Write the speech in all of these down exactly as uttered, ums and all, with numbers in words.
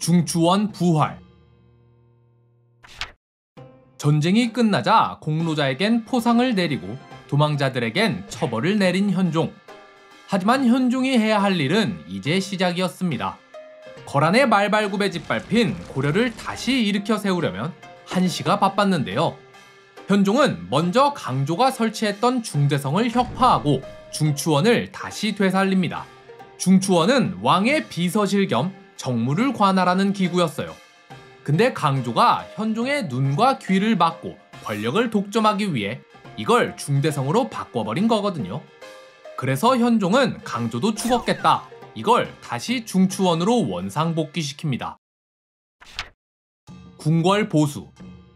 중추원 부활. 전쟁이 끝나자 공로자에겐 포상을 내리고 도망자들에겐 처벌을 내린 현종. 하지만 현종이 해야 할 일은 이제 시작이었습니다. 거란의 말발굽에 짓밟힌 고려를 다시 일으켜 세우려면 한시가 바빴는데요. 현종은 먼저 강조가 설치했던 중대성을 혁파하고 중추원을 다시 되살립니다. 중추원은 왕의 비서실 겸 정무를 관할하는 기구였어요. 근데 강조가 현종의 눈과 귀를 막고 권력을 독점하기 위해 이걸 중대성으로 바꿔버린 거거든요. 그래서 현종은 강조도 죽었겠다, 이걸 다시 중추원으로 원상복귀시킵니다. 궁궐 보수.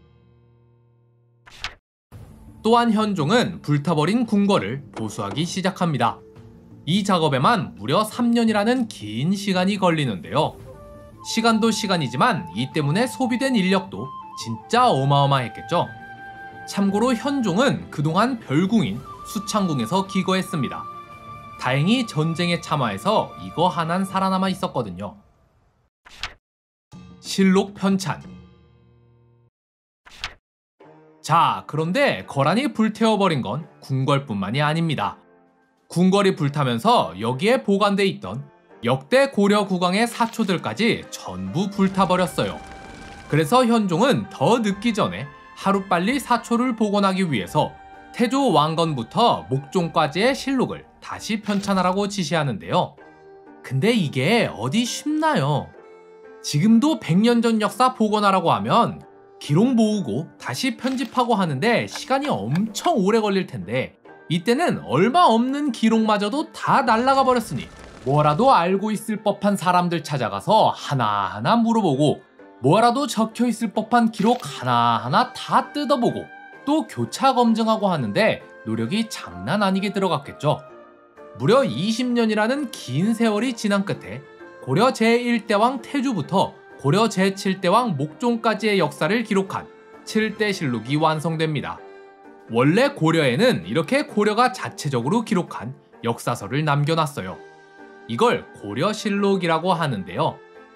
또한 현종은 불타버린 궁궐을 보수하기 시작합니다. 이 작업에만 무려 삼 년이라는 긴 시간이 걸리는데요. 시간도 시간이지만 이 때문에 소비된 인력도 진짜 어마어마했겠죠. 참고로 현종은 그동안 별궁인 수창궁에서 기거했습니다. 다행히 전쟁에 참화해서 이거 하나는 살아남아 있었거든요. 실록 편찬. 자, 그런데 거란이 불태워버린 건 궁궐뿐만이 아닙니다. 궁궐이 불타면서 여기에 보관돼 있던 역대 고려 국왕의 사초들까지 전부 불타버렸어요. 그래서 현종은 더 늦기 전에 하루빨리 사초를 복원하기 위해서 태조 왕건부터 목종까지의 실록을 다시 편찬하라고 지시하는데요. 근데 이게 어디 쉽나요? 지금도 백 년 전 역사 복원하라고 하면 기록 모으고 다시 편집하고 하는데 시간이 엄청 오래 걸릴 텐데, 이때는 얼마 없는 기록마저도 다 날아가 버렸으니 뭐라도 알고 있을 법한 사람들 찾아가서 하나하나 물어보고 뭐라도 적혀 있을 법한 기록 하나하나 다 뜯어보고 또 교차 검증하고 하는데 노력이 장난 아니게 들어갔겠죠. 무려 이십 년이라는 긴 세월이 지난 끝에 고려 제일 대왕 태주부터 고려 제칠 대왕 목종까지의 역사를 기록한 칠 대 실록이 완성됩니다. 원래 고려에는 이렇게 고려가 자체적으로 기록한 역사서를 남겨놨어요. 이걸 고려실록이라고 하는데요.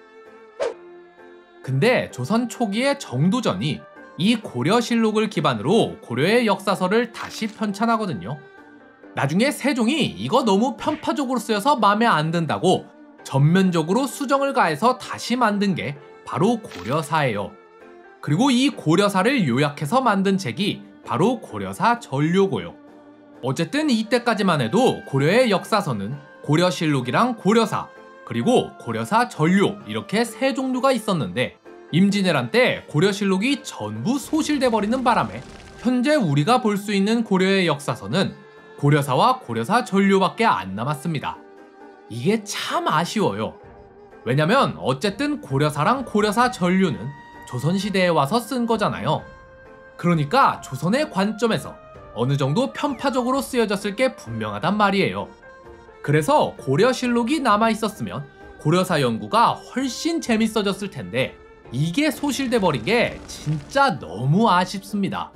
근데 조선 초기의 정도전이 이 고려실록을 기반으로 고려의 역사서를 다시 편찬하거든요. 나중에 세종이 이거 너무 편파적으로 쓰여서 마음에 안 든다고 전면적으로 수정을 가해서 다시 만든 게 바로 고려사예요. 그리고 이 고려사를 요약해서 만든 책이 바로 고려사 전료고요. 어쨌든 이때까지만 해도 고려의 역사서는 고려실록이랑 고려사, 그리고 고려사 전료 이렇게 세 종류가 있었는데, 임진왜란 때 고려실록이 전부 소실돼 버리는 바람에 현재 우리가 볼 수 있는 고려의 역사서는 고려사와 고려사 전료밖에 안 남았습니다. 이게 참 아쉬워요. 왜냐면 어쨌든 고려사랑 고려사 전료는 조선시대에 와서 쓴 거잖아요. 그러니까 조선의 관점에서 어느 정도 편파적으로 쓰여졌을 게 분명하단 말이에요. 그래서 고려실록이 남아있었으면 고려사 연구가 훨씬 재밌어졌을 텐데 이게 소실돼 버린 게 진짜 너무 아쉽습니다.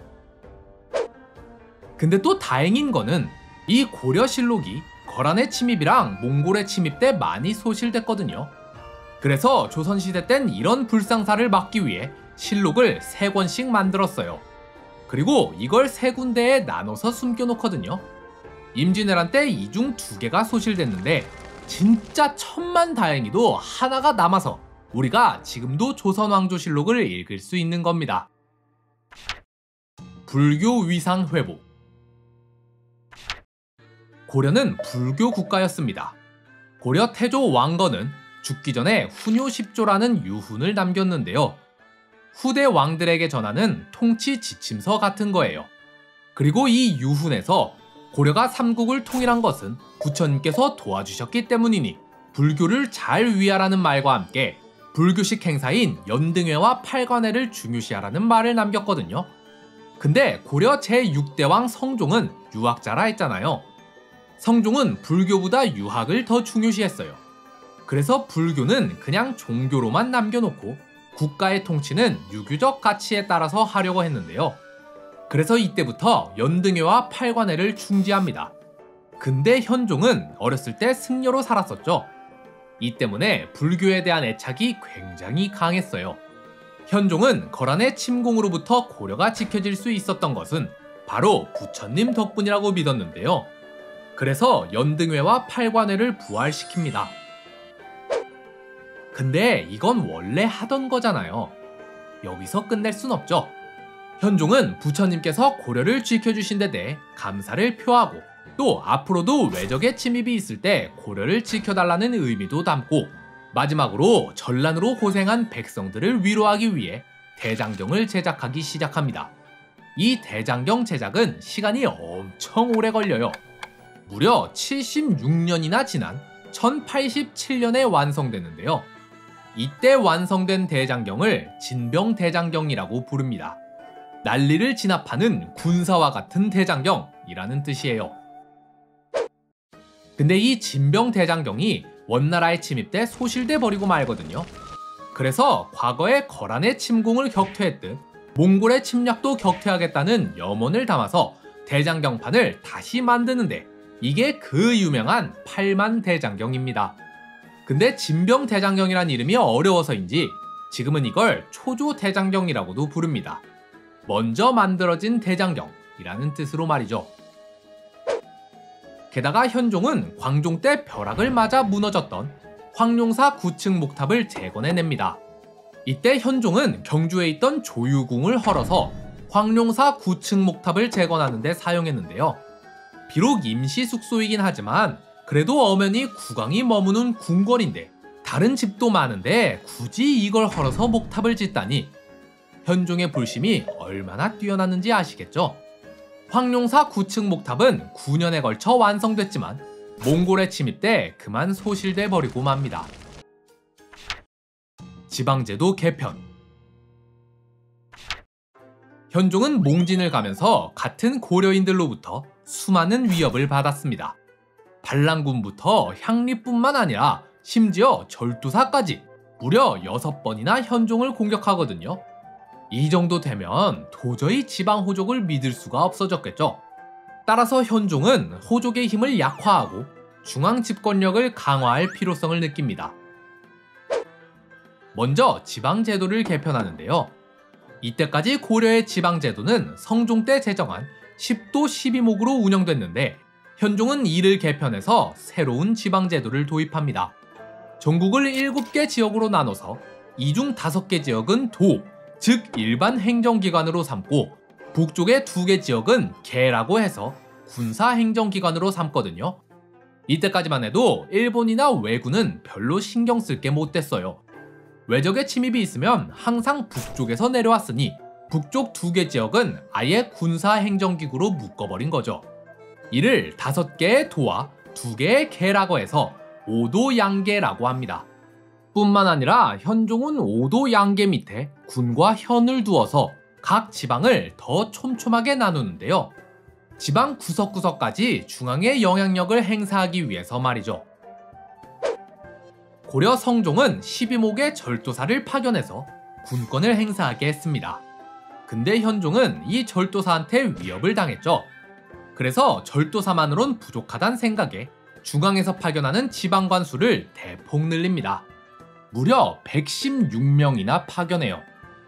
근데 또 다행인 거는 이 고려실록이 거란의 침입이랑 몽골의 침입 때 많이 소실됐거든요. 그래서 조선시대 땐 이런 불상사를 막기 위해 실록을 세 권씩 만들었어요. 그리고 이걸 세 군데에 나눠서 숨겨놓거든요. 임진왜란 때 이 중 두 개가 소실됐는데 진짜 천만다행히도 하나가 남아서 우리가 지금도 조선왕조실록을 읽을 수 있는 겁니다. 불교 위상 회복. 고려는 불교 국가였습니다. 고려 태조 왕건은 죽기 전에 훈요 십조라는 유훈을 남겼는데요. 후대 왕들에게 전하는 통치 지침서 같은 거예요. 그리고 이 유훈에서 고려가 삼국을 통일한 것은 부처님께서 도와주셨기 때문이니 불교를 잘 위하라는 말과 함께 불교식 행사인 연등회와 팔관회를 중요시하라는 말을 남겼거든요. 근데 고려 제육 대왕 성종은 유학자라 했잖아요. 성종은 불교보다 유학을 더 중요시했어요. 그래서 불교는 그냥 종교로만 남겨놓고 국가의 통치는 유교적 가치에 따라서 하려고 했는데요. 그래서 이때부터 연등회와 팔관회를 중지합니다. 근데 현종은 어렸을 때 승려로 살았었죠. 이 때문에 불교에 대한 애착이 굉장히 강했어요. 현종은 거란의 침공으로부터 고려가 지켜질 수 있었던 것은 바로 부처님 덕분이라고 믿었는데요. 그래서 연등회와 팔관회를 부활시킵니다. 근데 이건 원래 하던 거잖아요. 여기서 끝낼 순 없죠. 현종은 부처님께서 고려를 지켜주신 데 대해 감사를 표하고 또 앞으로도 외적의 침입이 있을 때 고려를 지켜달라는 의미도 담고 마지막으로 전란으로 고생한 백성들을 위로하기 위해 대장경을 제작하기 시작합니다. 이 대장경 제작은 시간이 엄청 오래 걸려요. 무려 칠십육 년이나 지난 천팔십칠 년에 완성되는데요. 이때 완성된 대장경을 진병대장경이라고 부릅니다. 난리를 진압하는 군사와 같은 대장경이라는 뜻이에요. 근데 이 진병대장경이 원나라에 침입돼 소실돼 버리고 말거든요. 그래서 과거에 거란의 침공을 격퇴했듯 몽골의 침략도 격퇴하겠다는 염원을 담아서 대장경판을 다시 만드는데 이게 그 유명한 팔만대장경입니다. 근데 진병대장경이란 이름이 어려워서인지 지금은 이걸 초조대장경이라고도 부릅니다. 먼저 만들어진 대장경이라는 뜻으로 말이죠. 게다가 현종은 광종 때 벼락을 맞아 무너졌던 황룡사 구층 목탑을 재건해냅니다. 이때 현종은 경주에 있던 조유궁을 헐어서 황룡사 구층 목탑을 재건하는 데 사용했는데요. 비록 임시 숙소이긴 하지만 그래도 엄연히 국왕이 머무는 궁궐인데 다른 집도 많은데 굳이 이걸 헐어서 목탑을 짓다니 현종의 불심이 얼마나 뛰어났는지 아시겠죠? 황룡사 구층 목탑은 구 년에 걸쳐 완성됐지만 몽골의 침입 때 그만 소실돼 버리고 맙니다. 지방제도 개편. 현종은 몽진을 가면서 같은 고려인들로부터 수많은 위협을 받았습니다. 반란군부터 향리뿐만 아니라 심지어 절두사까지 무려 여섯 번이나 현종을 공격하거든요. 이 정도 되면 도저히 지방 호족을 믿을 수가 없어졌겠죠. 따라서 현종은 호족의 힘을 약화하고 중앙 집권력을 강화할 필요성을 느낍니다. 먼저 지방제도를 개편하는데요. 이때까지 고려의 지방제도는 성종 때 제정한 십도 십이목으로 운영됐는데 현종은 이를 개편해서 새로운 지방제도를 도입합니다. 전국을 일곱 개 지역으로 나눠서 이 중 다섯 개 지역은 도, 즉 일반 행정기관으로 삼고 북쪽의 두 개 지역은 계라고 해서 군사행정기관으로 삼거든요. 이때까지만 해도 일본이나 왜군은 별로 신경 쓸 게 못 됐어요. 외적의 침입이 있으면 항상 북쪽에서 내려왔으니 북쪽 두 개 지역은 아예 군사행정기구로 묶어버린 거죠. 이를 다섯 개의 도와 두 개의 계라고 해서 오도양계라고 합니다. 뿐만 아니라 현종은 오도양계 밑에 군과 현을 두어서 각 지방을 더 촘촘하게 나누는데요. 지방 구석구석까지 중앙의 영향력을 행사하기 위해서 말이죠. 고려 성종은 십이목의 절도사를 파견해서 군권을 행사하게 했습니다. 근데 현종은 이 절도사한테 위협을 당했죠. 그래서 절도사만으론 부족하단 생각에 중앙에서 파견하는 지방관 수를 대폭 늘립니다. 무려 백십육 명이나 파견해요.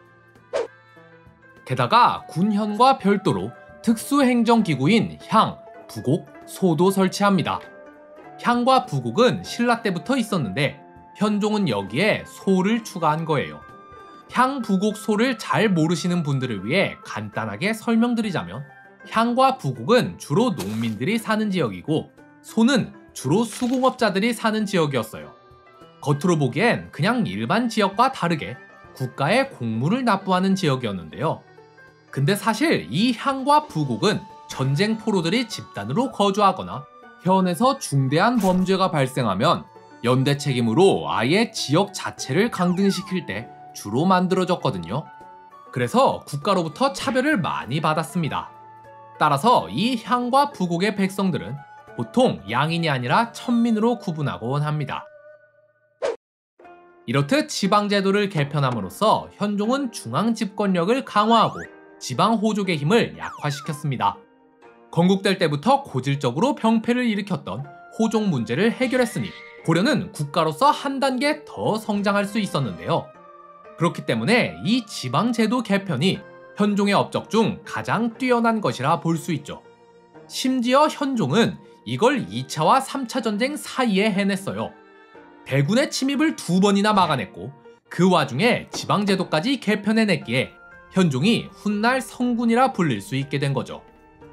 게다가 군현과 별도로 특수행정기구인 향, 부곡, 소도 설치합니다. 향과 부곡은 신라 때부터 있었는데 현종은 여기에 소를 추가한 거예요. 향, 부곡, 소를 잘 모르시는 분들을 위해 간단하게 설명드리자면 향과 부곡은 주로 농민들이 사는 지역이고 소는 주로 수공업자들이 사는 지역이었어요. 겉으로 보기엔 그냥 일반 지역과 다르게 국가에 공물을 납부하는 지역이었는데요. 근데 사실 이 향과 부곡은 전쟁 포로들이 집단으로 거주하거나 현에서 중대한 범죄가 발생하면 연대 책임으로 아예 지역 자체를 강등시킬 때 주로 만들어졌거든요. 그래서 국가로부터 차별을 많이 받았습니다. 따라서 이 향과 부곡의 백성들은 보통 양인이 아니라 천민으로 구분하곤 합니다. 이렇듯 지방제도를 개편함으로써 현종은 중앙 집권력을 강화하고 지방 호족의 힘을 약화시켰습니다. 건국될 때부터 고질적으로 병폐를 일으켰던 호족 문제를 해결했으니 고려는 국가로서 한 단계 더 성장할 수 있었는데요. 그렇기 때문에 이 지방제도 개편이 현종의 업적 중 가장 뛰어난 것이라 볼 수 있죠. 심지어 현종은 이걸 이 차와 삼 차 전쟁 사이에 해냈어요. 대군의 침입을 두 번이나 막아냈고 그 와중에 지방제도까지 개편해냈기에 현종이 훗날 성군이라 불릴 수 있게 된 거죠.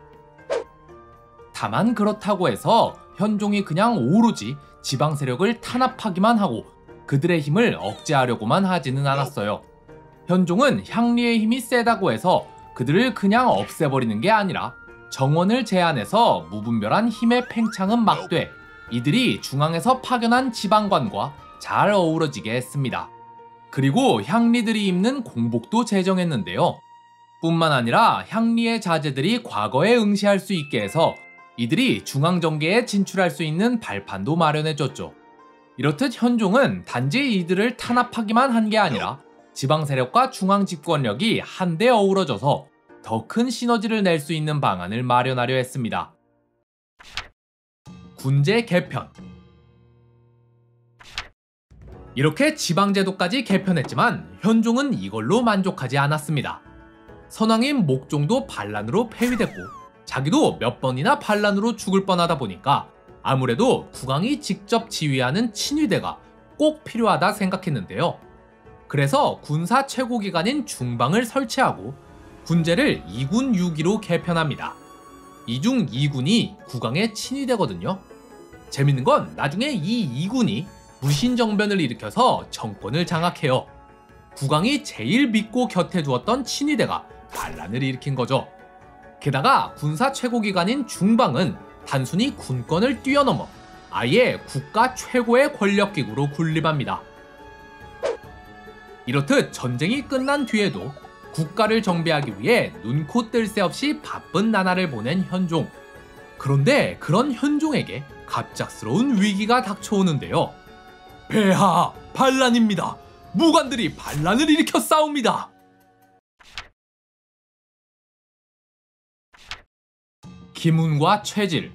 다만 그렇다고 해서 현종이 그냥 오로지 지방 세력을 탄압하기만 하고 그들의 힘을 억제하려고만 하지는 않았어요. 현종은 향리의 힘이 세다고 해서 그들을 그냥 없애버리는 게 아니라 정원을 제안해서 무분별한 힘의 팽창은 막되 이들이 중앙에서 파견한 지방관과 잘 어우러지게 했습니다. 그리고 향리들이 입는 공복도 제정했는데요. 뿐만 아니라 향리의 자제들이 과거에 응시할 수 있게 해서 이들이 중앙정계에 진출할 수 있는 발판도 마련해줬죠. 이렇듯 현종은 단지 이들을 탄압하기만 한 게 아니라 지방 세력과 중앙 집권력이 한데 어우러져서 더 큰 시너지를 낼 수 있는 방안을 마련하려 했습니다. 군제 개편. 이렇게 지방제도까지 개편했지만 현종은 이걸로 만족하지 않았습니다. 선왕인 목종도 반란으로 폐위됐고 자기도 몇 번이나 반란으로 죽을 뻔하다 보니까 아무래도 국왕이 직접 지휘하는 친위대가 꼭 필요하다 생각했는데요. 그래서 군사 최고기관인 중방을 설치하고 군제를 이 군 육 기로 개편합니다. 이 중 이 군이 국왕의 친위대거든요. 재밌는 건 나중에 이 이 군이 무신정변을 일으켜서 정권을 장악해요. 국왕이 제일 믿고 곁에 두었던 친위대가 반란을 일으킨 거죠. 게다가 군사 최고기관인 중방은 단순히 군권을 뛰어넘어 아예 국가 최고의 권력기구로 군림합니다. 이렇듯 전쟁이 끝난 뒤에도 국가를 정비하기 위해 눈코 뜰 새 없이 바쁜 나날을 보낸 현종. 그런데 그런 현종에게 갑작스러운 위기가 닥쳐오는데요. 폐하, 반란입니다. 무관들이 반란을 일으켜 싸웁니다. 기문과 최질.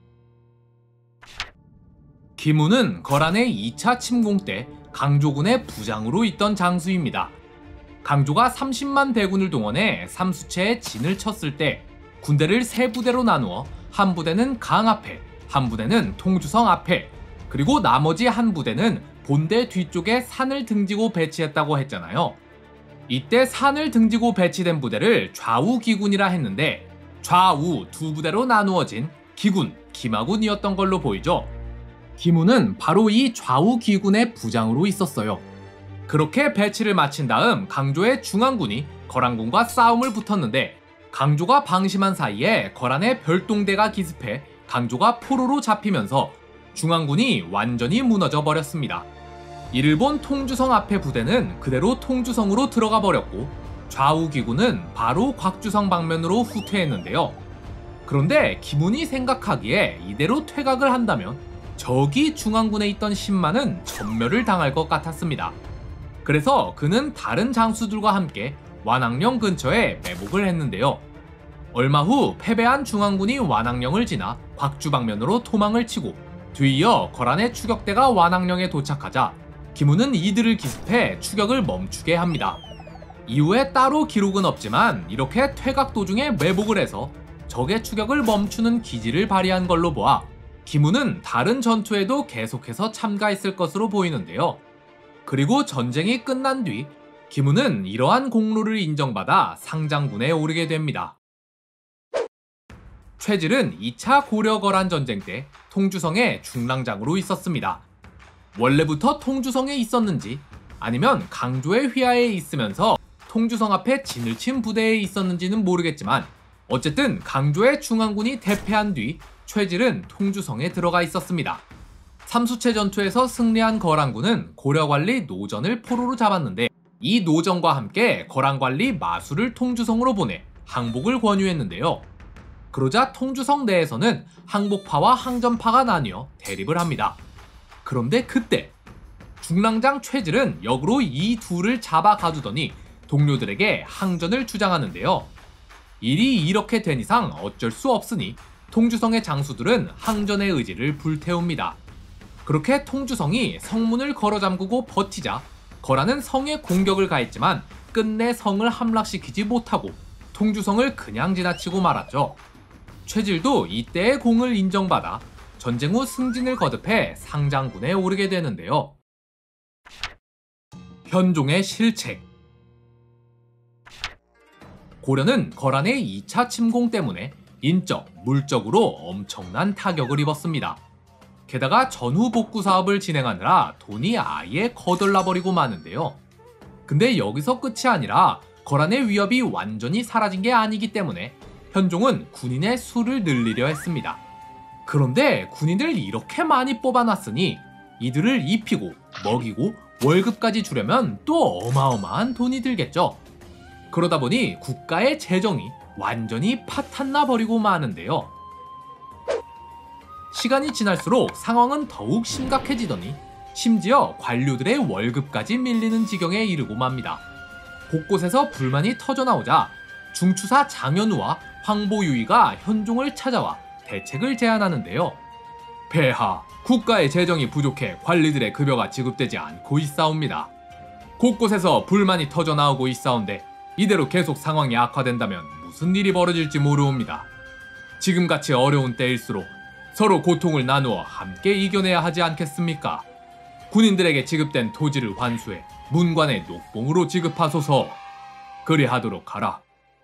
기문은 거란의 이 차 침공 때 강조군의 부장으로 있던 장수입니다. 강조가 삼십만 대군을 동원해 삼수체에 진을 쳤을 때 군대를 세 부대로 나누어 한 부대는 강 앞에, 한 부대는 통주성 앞에, 그리고 나머지 한 부대는 본대 뒤쪽에 산을 등지고 배치했다고 했잖아요. 이때 산을 등지고 배치된 부대를 좌우 기군이라 했는데 좌우 두 부대로 나누어진 기군, 기마군이었던 걸로 보이죠. 기문은 바로 이 좌우 기군의 부장으로 있었어요. 그렇게 배치를 마친 다음 강조의 중앙군이 거란군과 싸움을 붙었는데 강조가 방심한 사이에 거란의 별동대가 기습해 강조가 포로로 잡히면서 중앙군이 완전히 무너져 버렸습니다. 이를 본 통주성 앞의 부대는 그대로 통주성으로 들어가 버렸고 좌우 기군은 바로 곽주성 방면으로 후퇴했는데요. 그런데 기문이 생각하기에 이대로 퇴각을 한다면 저기 중앙군에 있던 신마는 전멸을 당할 것 같았습니다. 그래서 그는 다른 장수들과 함께 완항령 근처에 매복을 했는데요. 얼마 후 패배한 중앙군이 완항령을 지나 곽주 방면으로 도망을 치고 뒤이어 거란의 추격대가 완항령에 도착하자 기문은 이들을 기습해 추격을 멈추게 합니다. 이후에 따로 기록은 없지만 이렇게 퇴각 도중에 매복을 해서 적의 추격을 멈추는 기지를 발휘한 걸로 보아 기문은 다른 전투에도 계속해서 참가했을 것으로 보이는데요. 그리고 전쟁이 끝난 뒤 기문은 이러한 공로를 인정받아 상장군에 오르게 됩니다. 최질은 이 차 고려-거란 전쟁 때 통주성의 중랑장으로 있었습니다. 원래부터 통주성에 있었는지 아니면 강조의 휘하에 있으면서 통주성 앞에 진을 친 부대에 있었는지는 모르겠지만 어쨌든 강조의 중앙군이 대패한 뒤 최질은 통주성에 들어가 있었습니다. 삼수체 전투에서 승리한 거란군은 고려관리 노전을 포로로 잡았는데 이 노전과 함께 거란관리 마수를 통주성으로 보내 항복을 권유했는데요. 그러자 통주성 내에서는 항복파와 항전파가 나뉘어 대립을 합니다. 그런데 그때 중랑장 최질은 역으로 이 둘을 잡아 가두더니 동료들에게 항전을 주장하는데요. 일이 이렇게 된 이상 어쩔 수 없으니 통주성의 장수들은 항전의 의지를 불태웁니다. 그렇게 통주성이 성문을 걸어 잠그고 버티자 거란은 성에 공격을 가했지만 끝내 성을 함락시키지 못하고 통주성을 그냥 지나치고 말았죠. 최질도 이때의 공을 인정받아 전쟁 후 승진을 거듭해 상장군에 오르게 되는데요. 현종의 실책. 고려는 거란의 이 차 침공 때문에 인적, 물적으로 엄청난 타격을 입었습니다. 게다가 전후 복구 사업을 진행하느라 돈이 아예 거덜나버리고 마는데요. 근데 여기서 끝이 아니라 거란의 위협이 완전히 사라진 게 아니기 때문에 현종은 군인의 수를 늘리려 했습니다. 그런데 군인을 이렇게 많이 뽑아놨으니 이들을 입히고 먹이고 월급까지 주려면 또 어마어마한 돈이 들겠죠. 그러다 보니 국가의 재정이 완전히 파탄나 버리고 마는데요. 시간이 지날수록 상황은 더욱 심각해지더니 심지어 관료들의 월급까지 밀리는 지경에 이르고 맙니다. 곳곳에서 불만이 터져나오자 중추사 장현우와 황보유이가 현종을 찾아와 대책을 제안하는데요. 폐하, 국가의 재정이 부족해 관리들의 급여가 지급되지 않고 있사옵니다. 곳곳에서 불만이 터져나오고 있사온데 이대로 계속 상황이 악화된다면 무슨 일이 벌어질지 모르옵니다. 지금같이 어려운 때일수록 서로 고통을 나누어 함께 이겨내야 하지 않겠습니까? 군인들에게 지급된 토지를 환수해 문관의 녹봉으로 지급하소서. 그리하도록 하라.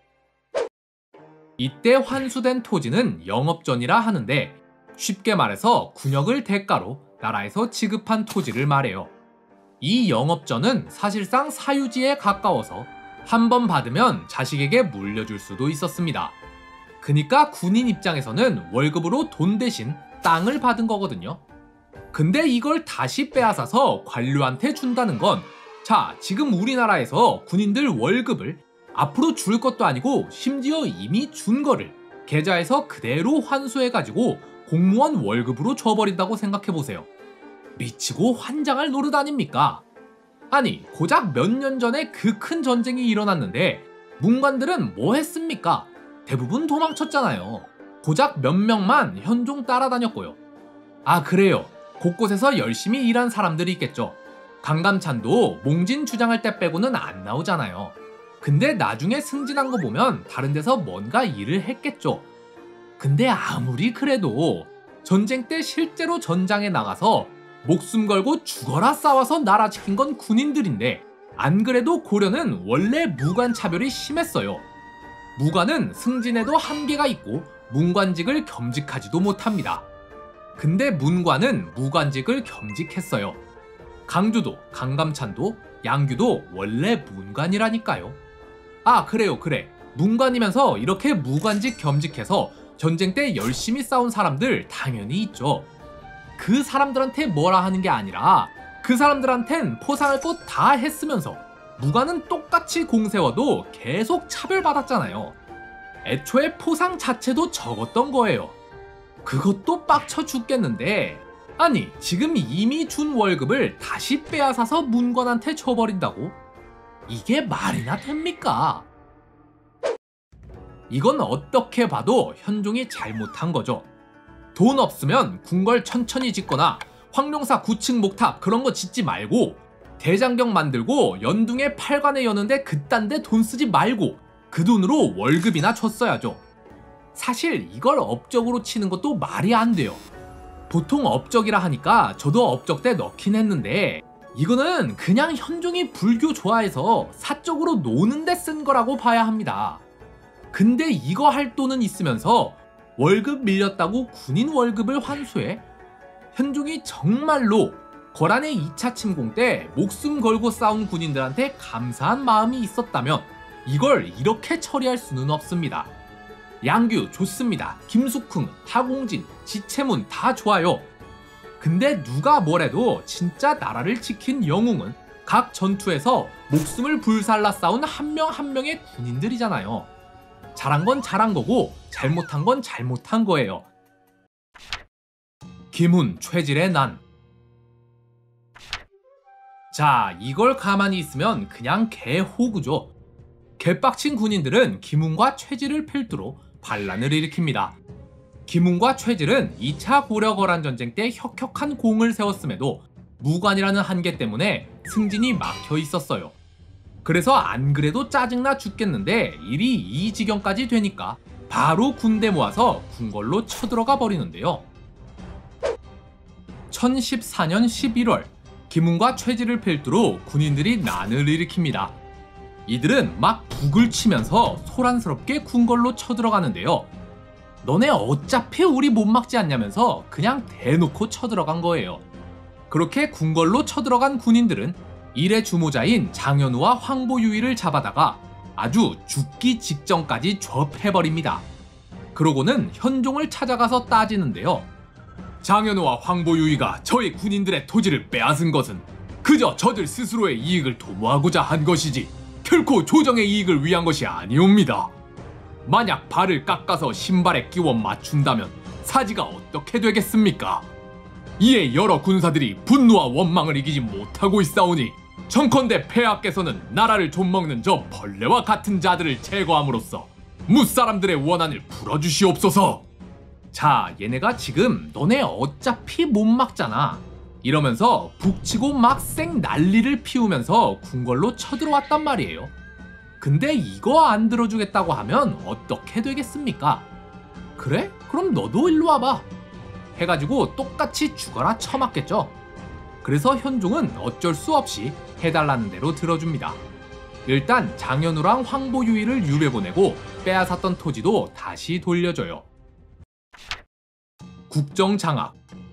이때 환수된 토지는 영업전이라 하는데 쉽게 말해서 군역을 대가로 나라에서 지급한 토지를 말해요. 이 영업전은 사실상 사유지에 가까워서 한 번 받으면 자식에게 물려줄 수도 있었습니다. 그니까 군인 입장에서는 월급으로 돈 대신 땅을 받은 거거든요. 근데 이걸 다시 빼앗아서 관료한테 준다는 건, 자, 지금 우리나라에서 군인들 월급을 앞으로 줄 것도 아니고 심지어 이미 준 거를 계좌에서 그대로 환수해가지고 공무원 월급으로 줘버린다고 생각해보세요. 미치고 환장할 노릇 아닙니까? 아니, 고작 몇 년 전에 그 큰 전쟁이 일어났는데 문관들은 뭐 했습니까? 대부분 도망쳤잖아요. 고작 몇 명만 현종 따라다녔고요. 아, 그래요. 곳곳에서 열심히 일한 사람들이 있겠죠. 강감찬도 몽진 주장할 때 빼고는 안 나오잖아요. 근데 나중에 승진한 거 보면 다른 데서 뭔가 일을 했겠죠. 근데 아무리 그래도 전쟁 때 실제로 전장에 나가서 목숨 걸고 죽어라 싸워서 나라 지킨 건 군인들인데, 안 그래도 고려는 원래 무관 차별이 심했어요. 무관은 승진에도 한계가 있고 문관직을 겸직하지도 못합니다. 근데 문관은 무관직을 겸직했어요. 강주도, 강감찬도, 양규도 원래 문관이라니까요. 아, 그래요, 그래. 문관이면서 이렇게 무관직 겸직해서 전쟁 때 열심히 싸운 사람들 당연히 있죠. 그 사람들한테 뭐라 하는 게 아니라 그 사람들한텐 포상할 것 다 했으면서 무관은 똑같이 공세워도 계속 차별받았잖아요. 애초에 포상 자체도 적었던 거예요. 그것도 빡쳐 죽겠는데, 아니, 지금 이미 준 월급을 다시 빼앗아서 문관한테 줘버린다고? 이게 말이나 됩니까? 이건 어떻게 봐도 현종이 잘못한 거죠. 돈 없으면 궁궐 천천히 짓거나 황룡사 구 층 목탑 그런 거 짓지 말고 대장경 만들고 연둥에 팔관에 여는데 그딴 데 돈 쓰지 말고 그 돈으로 월급이나 줬어야죠. 사실 이걸 업적으로 치는 것도 말이 안 돼요. 보통 업적이라 하니까 저도 업적 때 넣긴 했는데 이거는 그냥 현종이 불교 좋아해서 사적으로 노는 데 쓴 거라고 봐야 합니다. 근데 이거 할 돈은 있으면서 월급 밀렸다고 군인 월급을 환수해? 현종이 정말로 거란의 이 차 침공 때 목숨 걸고 싸운 군인들한테 감사한 마음이 있었다면 이걸 이렇게 처리할 수는 없습니다. 양규 좋습니다. 김숙흥, 하공진, 지채문 다 좋아요. 근데 누가 뭐래도 진짜 나라를 지킨 영웅은 각 전투에서 목숨을 불살라 싸운 한 명 한 명의 군인들이잖아요. 잘한 건 잘한 거고 잘못한 건 잘못한 거예요. 김훈, 최질의 난. 자, 이걸 가만히 있으면 그냥 개호구죠. 개빡친 군인들은 김훈과 최질을 필두로 반란을 일으킵니다. 김웅과 최질은 이 차 고려-거란 전쟁 때 혁혁한 공을 세웠음에도 무관이라는 한계 때문에 승진이 막혀 있었어요. 그래서 안 그래도 짜증나 죽겠는데 일이 이 지경까지 되니까 바로 군대 모아서 궁궐로 쳐들어가 버리는데요. 천십사 년 십일월, 김웅과 최질을 필두로 군인들이 난을 일으킵니다. 이들은 막 북을 치면서 소란스럽게 궁궐로 쳐들어가는데요. 너네 어차피 우리 못 막지 않냐면서 그냥 대놓고 쳐들어간 거예요. 그렇게 궁궐로 쳐들어간 군인들은 일의 주모자인 장현우와 황보유이를 잡아다가 아주 죽기 직전까지 접해버립니다. 그러고는 현종을 찾아가서 따지는데요. 장현우와 황보유이가 저희 군인들의 토지를 빼앗은 것은 그저 저들 스스로의 이익을 도모하고자 한 것이지 결코 조정의 이익을 위한 것이 아니옵니다. 만약 발을 깎아서 신발에 끼워 맞춘다면 사지가 어떻게 되겠습니까? 이에 여러 군사들이 분노와 원망을 이기지 못하고 있사오니 정컨대 폐하께서는 나라를 좀먹는 저 벌레와 같은 자들을 제거함으로써 무사람들의 원한을 풀어주시옵소서. 자, 얘네가 지금 너네 어차피 못 막잖아 이러면서 북치고 막 쌩 난리를 피우면서 궁궐로 쳐들어왔단 말이에요. 근데 이거 안 들어주겠다고 하면 어떻게 되겠습니까? 그래? 그럼 너도 일로 와봐 해가지고 똑같이 죽어라 쳐맞겠죠. 그래서 현종은 어쩔 수 없이 해달라는 대로 들어줍니다. 일단 장현우랑 황보유이를 유배 보내고 빼앗았던 토지도 다시 돌려줘요. 국정장악.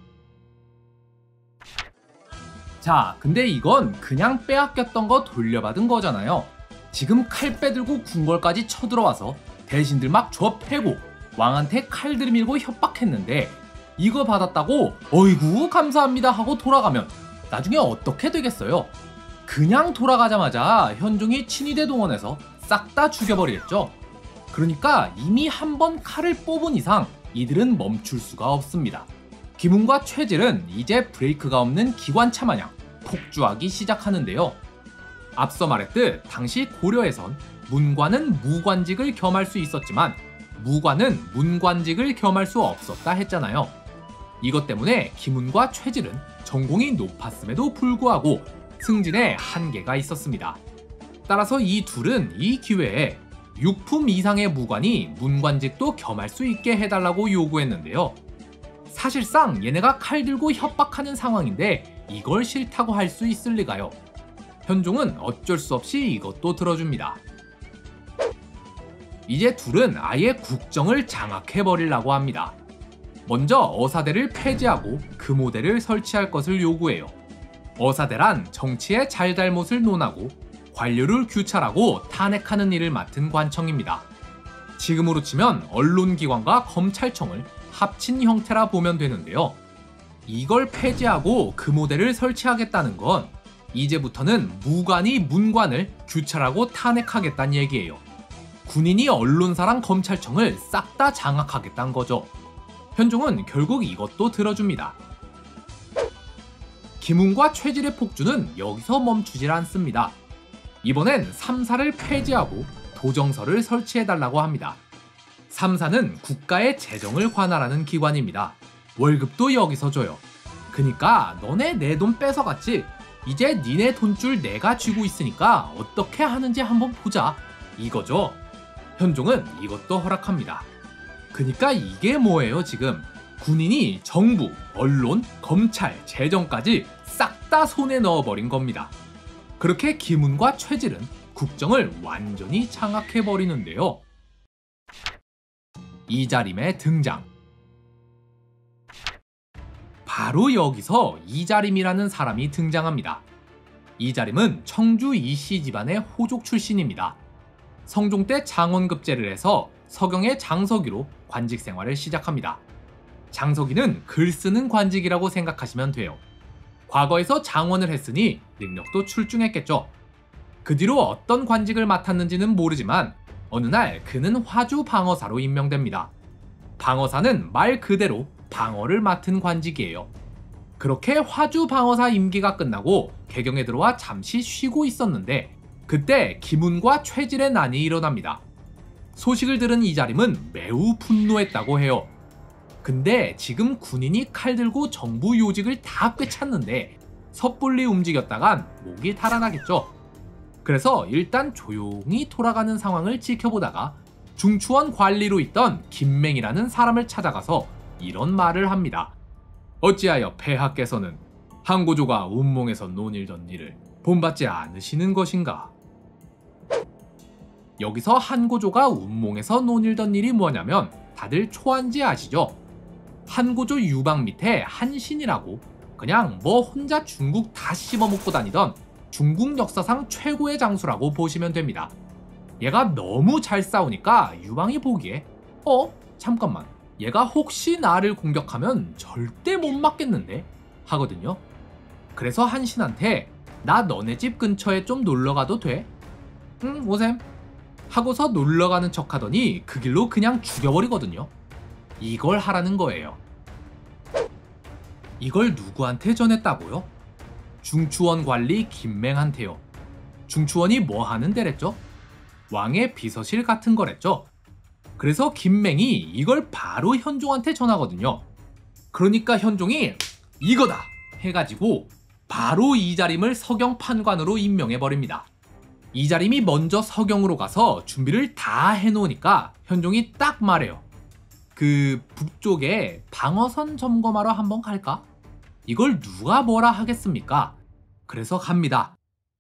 자, 근데 이건 그냥 빼앗겼던 거 돌려받은 거잖아요. 지금 칼 빼들고 궁궐까지 쳐들어와서 대신들 막 줘패고 왕한테 칼 들이밀고 협박했는데 이거 받았다고 어이구 감사합니다 하고 돌아가면 나중에 어떻게 되겠어요? 그냥 돌아가자마자 현종이 친위대 동원해서 싹 다 죽여버리겠죠. 그러니까 이미 한 번 칼을 뽑은 이상 이들은 멈출 수가 없습니다. 김웅과 최질은 이제 브레이크가 없는 기관차 마냥 폭주하기 시작하는데요. 앞서 말했듯 당시 고려에선 문관은 무관직을 겸할 수 있었지만 무관은 문관직을 겸할 수 없었다 했잖아요. 이것 때문에 김웅과 최질은 전공이 높았음에도 불구하고 승진에 한계가 있었습니다. 따라서 이 둘은 이 기회에 육품 이상의 무관이 문관직도 겸할 수 있게 해달라고 요구했는데요. 사실상 얘네가 칼 들고 협박하는 상황인데 이걸 싫다고 할 수 있을 리가요. 현종은 어쩔 수 없이 이것도 들어줍니다. 이제 둘은 아예 국정을 장악해버리려고 합니다. 먼저 어사대를 폐지하고 금오대를 설치할 것을 요구해요. 어사대란 정치의 잘잘못을 논하고 관료를 규찰하고 탄핵하는 일을 맡은 관청입니다. 지금으로 치면 언론기관과 검찰청을 합친 형태라 보면 되는데요. 이걸 폐지하고 금오대를 설치하겠다는 건 이제부터는 무관이 문관을 규찰하고 탄핵하겠다는 얘기예요. 군인이 언론사랑 검찰청을 싹 다 장악하겠다는 거죠. 현종은 결국 이것도 들어줍니다. 김웅과 최질의 폭주는 여기서 멈추질 않습니다. 이번엔 삼사를 폐지하고 도정서를 설치해달라고 합니다. 삼사는 국가의 재정을 관할하는 기관입니다. 월급도 여기서 줘요. 그니까 너네 내 돈 뺏어갔지? 이제 니네 돈줄 내가 쥐고 있으니까 어떻게 하는지 한번 보자 이거죠. 현종은 이것도 허락합니다. 그니까 이게 뭐예요 지금? 군인이 정부, 언론, 검찰, 재정까지 싹 다 손에 넣어버린 겁니다. 그렇게 김웅과 최질은 국정을 완전히 장악해버리는데요. 이자림의 등장. 바로 여기서 이자림이라는 사람이 등장합니다. 이자림은 청주 이씨 집안의 호족 출신입니다. 성종 때 장원급제를 해서 서경의 장서기로 관직 생활을 시작합니다. 장서기는 글 쓰는 관직이라고 생각하시면 돼요. 과거에서 장원을 했으니 능력도 출중했겠죠. 그 뒤로 어떤 관직을 맡았는지는 모르지만 어느 날 그는 화주 방어사로 임명됩니다. 방어사는 말 그대로 방어를 맡은 관직이에요. 그렇게 화주 방어사 임기가 끝나고 개경에 들어와 잠시 쉬고 있었는데 그때 김웅과 최질의 난이 일어납니다. 소식을 들은 이자림은 매우 분노했다고 해요. 근데 지금 군인이 칼 들고 정부 요직을 다 꿰찼는데 섣불리 움직였다간 목이 달아나겠죠. 그래서 일단 조용히 돌아가는 상황을 지켜보다가 중추원 관리로 있던 김맹이라는 사람을 찾아가서 이런 말을 합니다. 어찌하여 폐하께서는 한고조가 운몽에서 논일던 일을 본받지 않으시는 것인가? 여기서 한고조가 운몽에서 논일던 일이 뭐냐면 다들 초안지 아시죠? 한고조 유방 밑에 한신이라고 그냥 뭐 혼자 중국 다 씹어먹고 다니던 중국 역사상 최고의 장수라고 보시면 됩니다. 얘가 너무 잘 싸우니까 유방이 보기에 어? 잠깐만, 얘가 혹시 나를 공격하면 절대 못 맞겠는데? 하거든요. 그래서 한신한테 나 너네 집 근처에 좀 놀러가도 돼? 응, 오셈. 하고서 놀러가는 척 하더니 그 길로 그냥 죽여버리거든요. 이걸 하라는 거예요. 이걸 누구한테 전했다고요? 중추원 관리 김맹한테요. 중추원이 뭐 하는 데랬죠? 왕의 비서실 같은 거랬죠. 그래서 김맹이 이걸 바로 현종한테 전하거든요. 그러니까 현종이 이거다 해가지고 바로 이자림을 서경 판관으로 임명해버립니다. 이자림이 먼저 서경으로 가서 준비를 다 해놓으니까 현종이 딱 말해요. 그 북쪽에 방어선 점검하러 한번 갈까? 이걸 누가 뭐라 하겠습니까? 그래서 갑니다.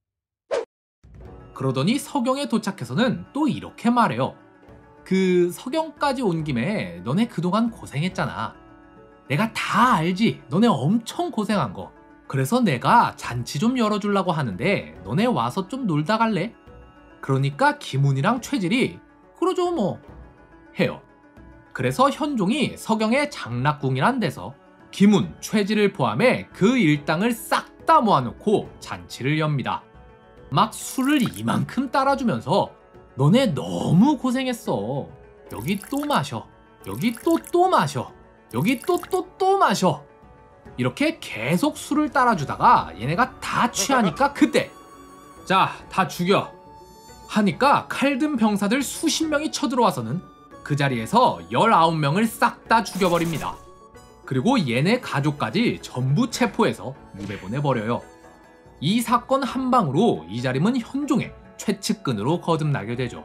그러더니 서경에 도착해서는 또 이렇게 말해요. 그 서경까지 온 김에 너네 그동안 고생했잖아. 내가 다 알지. 너네 엄청 고생한 거. 그래서 내가 잔치 좀 열어주려고 하는데 너네 와서 좀 놀다 갈래? 그러니까 김훈이랑 최질이 그러죠 뭐 해요. 그래서 현종이 서경의 장락궁이란 데서 김훈, 최질을 포함해 그 일당을 싹 다 모아놓고 잔치를 엽니다. 막 술을 이만큼 따라주면서 너네 너무 고생했어. 여기 또 마셔. 여기 또 또 마셔. 여기 또 또 또 마셔. 이렇게 계속 술을 따라주다가 얘네가 다 취하니까 그때 자, 다 죽여 하니까 칼든 병사들 수십 명이 쳐들어와서는 그 자리에서 열아홉 명을 싹 다 죽여버립니다. 그리고 얘네 가족까지 전부 체포해서 유배 보내버려요. 이 사건 한 방으로 이자림은 현종의 최측근으로 거듭나게 되죠.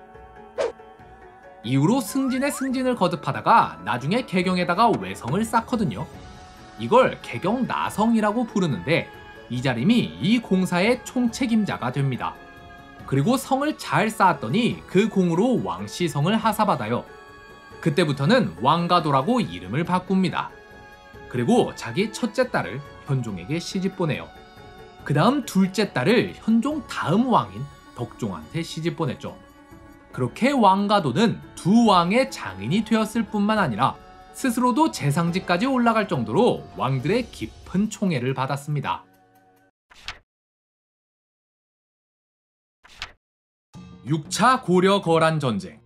이후로 승진에 승진을 거듭하다가 나중에 개경에다가 외성을 쌓거든요. 이걸 개경나성이라고 부르는데 이자림이 이 공사의 총책임자가 됩니다. 그리고 성을 잘 쌓았더니 그 공으로 왕씨성을 하사받아요. 그때부터는 왕가도라고 이름을 바꿉니다. 그리고 자기 첫째 딸을 현종에게 시집보내요. 그 다음 둘째 딸을 현종 다음 왕인 덕종한테 시집보냈죠. 그렇게 왕가도는 두 왕의 장인이 되었을 뿐만 아니라 스스로도 재상직까지 올라갈 정도로 왕들의 깊은 총애를 받았습니다. 육 차 고려 거란 전쟁.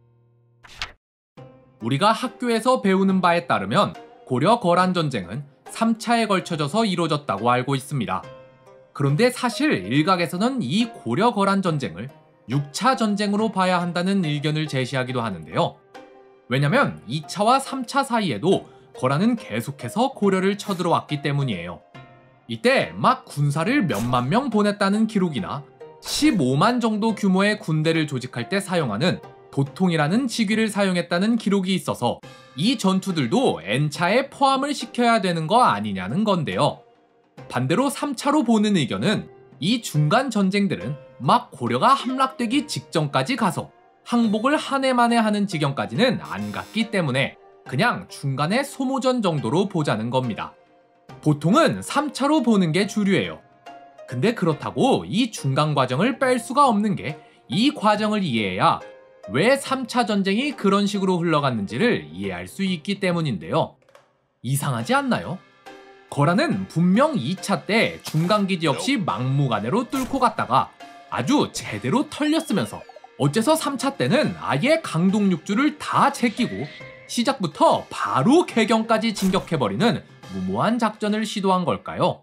우리가 학교에서 배우는 바에 따르면 고려 거란 전쟁은 삼 차에 걸쳐져서 이루어졌다고 알고 있습니다. 그런데 사실 일각에서는 이 고려 거란 전쟁을 육 차 전쟁으로 봐야 한다는 의견을 제시하기도 하는데요. 왜냐면 이 차와 삼 차 사이에도 거란은 계속해서 고려를 쳐들어왔기 때문이에요. 이때 막 군사를 몇만 명 보냈다는 기록이나 십오만 정도 규모의 군대를 조직할 때 사용하는 도통이라는 직위를 사용했다는 기록이 있어서 이 전투들도 N차에 포함을 시켜야 되는 거 아니냐는 건데요. 반대로 삼 차로 보는 의견은 이 중간 전쟁들은 막 고려가 함락되기 직전까지 가서 항복을 한 해 만에 하는 지경까지는 안 갔기 때문에 그냥 중간에 소모전 정도로 보자는 겁니다. 보통은 삼 차로 보는 게 주류예요. 근데 그렇다고 이 중간 과정을 뺄 수가 없는 게 이 과정을 이해해야 왜 삼 차 전쟁이 그런 식으로 흘러갔는지를 이해할 수 있기 때문인데요. 이상하지 않나요? 거란은 분명 이 차 때 중간기지 없이 막무가내로 뚫고 갔다가 아주 제대로 털렸으면서 어째서 삼 차 때는 아예 강동육주를 다 제끼고 시작부터 바로 개경까지 진격해버리는 무모한 작전을 시도한 걸까요?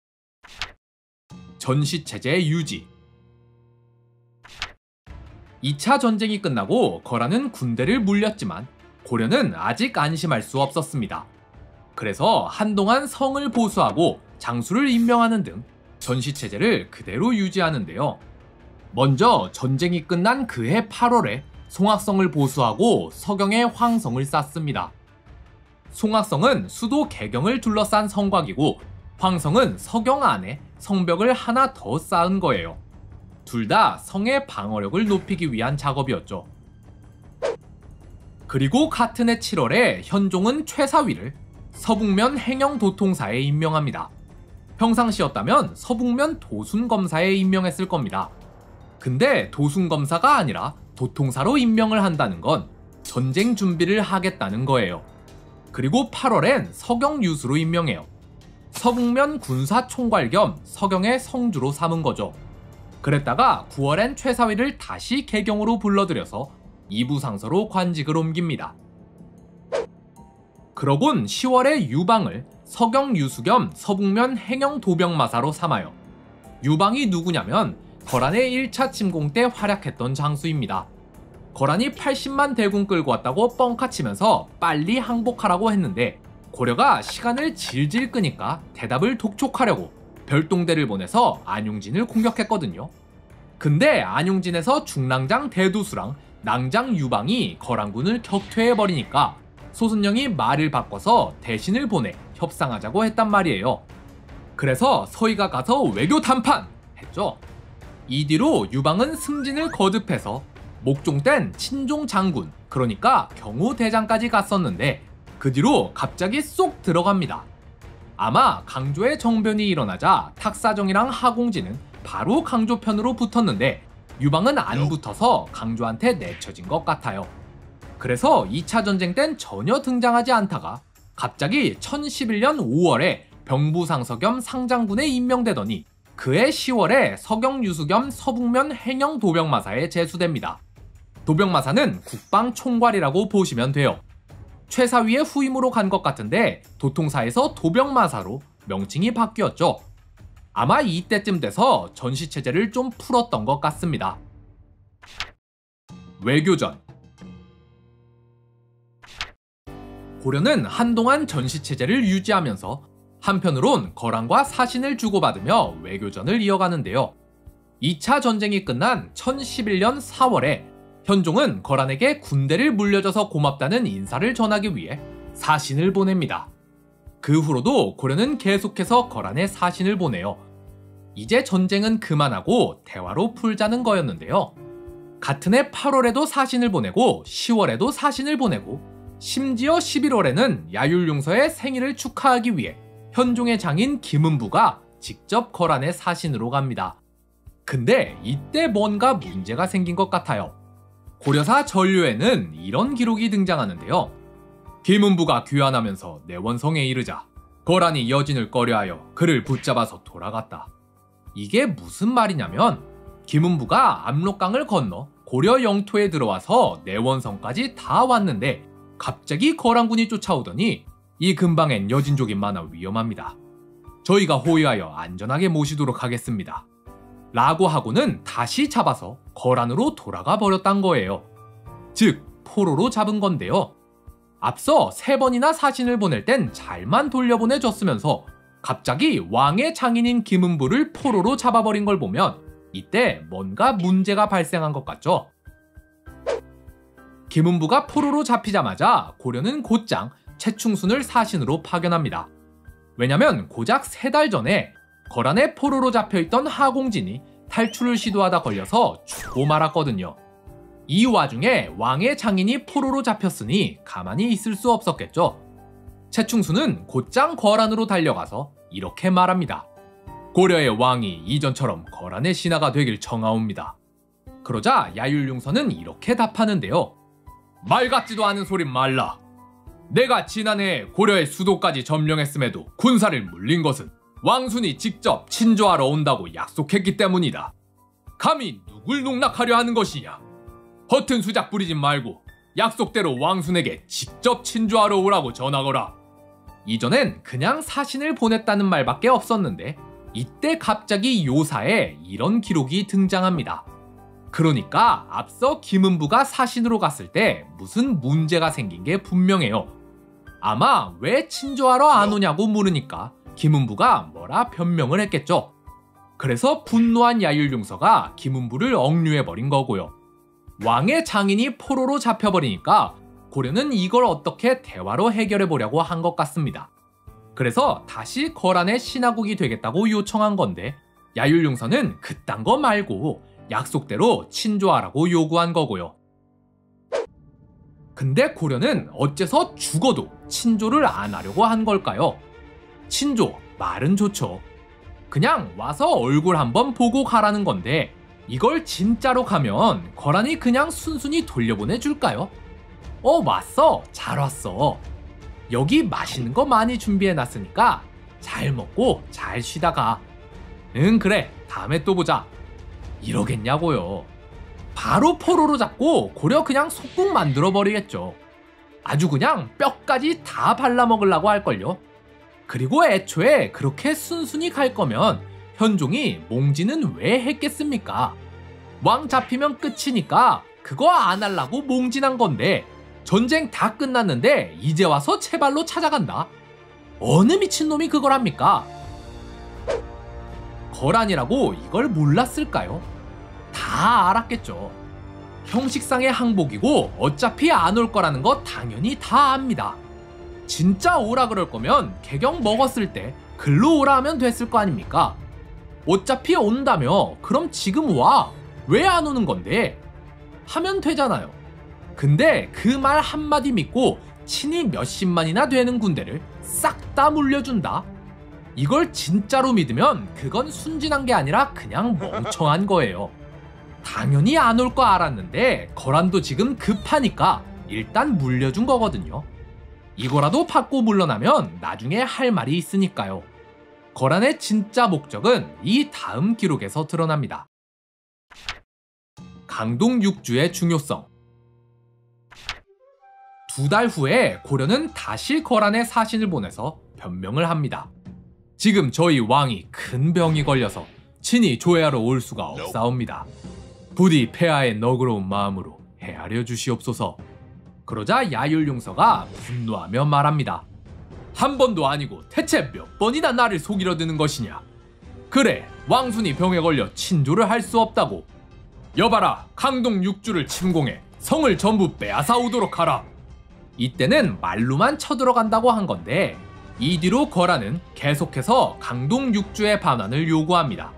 전시체제 유지. 이 차 전쟁이 끝나고 거란은 군대를 물렸지만 고려는 아직 안심할 수 없었습니다. 그래서 한동안 성을 보수하고 장수를 임명하는 등 전시체제를 그대로 유지하는데요. 먼저 전쟁이 끝난 그해 팔월에 송악성을 보수하고 서경에 황성을 쌓습니다. 송악성은 수도 개경을 둘러싼 성곽이고 황성은 서경 안에 성벽을 하나 더 쌓은 거예요. 둘 다 성의 방어력을 높이기 위한 작업이었죠. 그리고 같은 해 칠월에 현종은 최사위를 서북면 행영도통사에 임명합니다. 평상시였다면 서북면 도순검사에 임명했을 겁니다. 근데 도순검사가 아니라 도통사로 임명을 한다는 건 전쟁 준비를 하겠다는 거예요. 그리고 팔월엔 서경유수로 임명해요. 서북면 군사총괄 겸 서경의 성주로 삼은 거죠. 그랬다가 구월엔 최사위를 다시 개경으로 불러들여서 이부상서로 관직을 옮깁니다. 그러곤 시월에 유방을 서경유수 겸 서북면 행영도병마사로 삼아요. 유방이 누구냐면 거란의 일 차 침공 때 활약했던 장수입니다. 거란이 팔십만 대군 끌고 왔다고 뻥카치면서 빨리 항복하라고 했는데 고려가 시간을 질질 끄니까 대답을 독촉하려고 별동대를 보내서 안용진을 공격했거든요. 근데 안용진에서 중랑장 대두수랑 낭장 유방이 거란군을 격퇴해버리니까 소순영이 말을 바꿔서 대신을 보내 협상하자고 했단 말이에요. 그래서 서희가 가서 외교談判했죠. 이 뒤로 유방은 승진을 거듭해서 목종 땐 친종 장군, 그러니까 경호대장까지 갔었는데 그 뒤로 갑자기 쏙 들어갑니다. 아마 강조의 정변이 일어나자 탁사정이랑 하공진은 바로 강조 편으로 붙었는데 유방은 안 붙어서 강조한테 내쳐진 것 같아요. 그래서 이 차 전쟁 땐 전혀 등장하지 않다가 갑자기 천십일 년 오월에 병부상서 겸 상장군에 임명되더니 그해 시월에 서경유수 겸 서북면 행영도병마사에 제수됩니다. 도병마사는 국방총괄이라고 보시면 돼요. 최사위의 후임으로 간 것 같은데 도통사에서 도병마사로 명칭이 바뀌었죠. 아마 이때쯤 돼서 전시체제를 좀 풀었던 것 같습니다. 외교전. 고려는 한동안 전시체제를 유지하면서 한편으론 거란과 사신을 주고받으며 외교전을 이어가는데요. 이 차 전쟁이 끝난 천십일 년 사월에 현종은 거란에게 군대를 물려줘서 고맙다는 인사를 전하기 위해 사신을 보냅니다. 그 후로도 고려는 계속해서 거란에 사신을 보내요. 이제 전쟁은 그만하고 대화로 풀자는 거였는데요. 같은 해 팔월에도 사신을 보내고 시월에도 사신을 보내고 심지어 십일월에는 야율용서의 생일을 축하하기 위해 현종의 장인 김은부가 직접 거란의 사신으로 갑니다. 근데 이때 뭔가 문제가 생긴 것 같아요. 고려사 전류에는 이런 기록이 등장하는데요. 김은부가 귀환하면서 내원성에 이르자 거란이 여진을 꺼려하여 그를 붙잡아서 돌아갔다. 이게 무슨 말이냐면 김은부가 압록강을 건너 고려 영토에 들어와서 내원성까지 다 왔는데 갑자기 거란군이 쫓아오더니 이 근방엔 여진족이 많아 위험합니다. 저희가 호위하여 안전하게 모시도록 하겠습니다. 라고 하고는 다시 잡아서 거란으로 돌아가 버렸단 거예요. 즉 포로로 잡은 건데요. 앞서 세 번이나 사신을 보낼 땐 잘만 돌려보내줬으면서 갑자기 왕의 장인인 김은부를 포로로 잡아버린 걸 보면 이때 뭔가 문제가 발생한 것 같죠. 김은부가 포로로 잡히자마자 고려는 곧장 최충순을 사신으로 파견합니다. 왜냐면 고작 세 달 전에 거란의 포로로 잡혀있던 하공진이 탈출을 시도하다 걸려서 죽고 말았거든요. 이 와중에 왕의 장인이 포로로 잡혔으니 가만히 있을 수 없었겠죠. 최충순은 곧장 거란으로 달려가서 이렇게 말합니다. 고려의 왕이 이전처럼 거란의 신하가 되길 청하옵니다. 그러자 야율용서는 이렇게 답하는데요. 말 같지도 않은 소린 말라. 내가 지난해 고려의 수도까지 점령했음에도 군사를 물린 것은 왕순이 직접 친조하러 온다고 약속했기 때문이다. 감히 누굴 농락하려 하는 것이냐. 허튼 수작 부리지 말고 약속대로 왕순에게 직접 친조하러 오라고 전하거라. 이전엔 그냥 사신을 보냈다는 말밖에 없었는데 이때 갑자기 요사에 이런 기록이 등장합니다. 그러니까 앞서 김은부가 사신으로 갔을 때 무슨 문제가 생긴 게 분명해요. 아마 왜 친조하러 안 오냐고 물으니까 김은부가 뭐라 변명을 했겠죠. 그래서 분노한 야율융서가 김은부를 억류해버린 거고요. 왕의 장인이 포로로 잡혀버리니까 고려는 이걸 어떻게 대화로 해결해보려고 한 것 같습니다. 그래서 다시 거란의 신하국이 되겠다고 요청한 건데 야율융서는 그딴 거 말고 약속대로 친조하라고 요구한 거고요. 근데 고려는 어째서 죽어도 친조를 안 하려고 한 걸까요? 친조, 말은 좋죠. 그냥 와서 얼굴 한번 보고 가라는 건데 이걸 진짜로 가면 거란이 그냥 순순히 돌려보내줄까요? 어, 왔어. 잘 왔어. 여기 맛있는 거 많이 준비해놨으니까 잘 먹고 잘 쉬다가. 응, 그래. 다음에 또 보자. 이러겠냐고요. 바로 포로로 잡고 고려 그냥 속국 만들어버리겠죠. 아주 그냥 뼈까지 다 발라먹으려고 할걸요. 그리고 애초에 그렇게 순순히 갈 거면 현종이 몽지는 왜 했겠습니까? 왕 잡히면 끝이니까 그거 안 하려고 몽진한 건데 전쟁 다 끝났는데 이제 와서 채발로 찾아간다? 어느 미친놈이 그걸 합니까? 거란이라고 이걸 몰랐을까요? 다 알았겠죠. 형식상의 항복이고 어차피 안 올 거라는 거 당연히 다 압니다. 진짜 오라 그럴 거면 개경 먹었을 때 글로 오라 하면 됐을 거 아닙니까? 어차피 온다며 그럼 지금 와. 왜 안 오는 건데? 하면 되잖아요. 근데 그 말 한마디 믿고 친히 몇십만이나 되는 군대를 싹 다 물려준다? 이걸 진짜로 믿으면 그건 순진한 게 아니라 그냥 멍청한 거예요. 당연히 안 올 거 알았는데 거란도 지금 급하니까 일단 물려준 거거든요. 이거라도 받고 물러나면 나중에 할 말이 있으니까요. 거란의 진짜 목적은 이 다음 기록에서 드러납니다. 강동 육주의 중요성. 두 달 후에 고려는 다시 거란에 사신을 보내서 변명을 합니다. 지금 저희 왕이 큰 병이 걸려서 친히 조회하러 올 수가 없사옵니다. 부디 폐하의 너그러운 마음으로 헤아려 주시옵소서. 그러자 야율융서가 분노하며 말합니다. 한 번도 아니고 대체 몇 번이나 나를 속이려 드는 것이냐. 그래, 왕순이 병에 걸려 친조를 할 수 없다고. 여봐라, 강동 육주를 침공해 성을 전부 빼앗아 오도록 하라. 이때는 말로만 쳐들어간다고 한 건데 이 뒤로 거란은 계속해서 강동 육주의 반환을 요구합니다.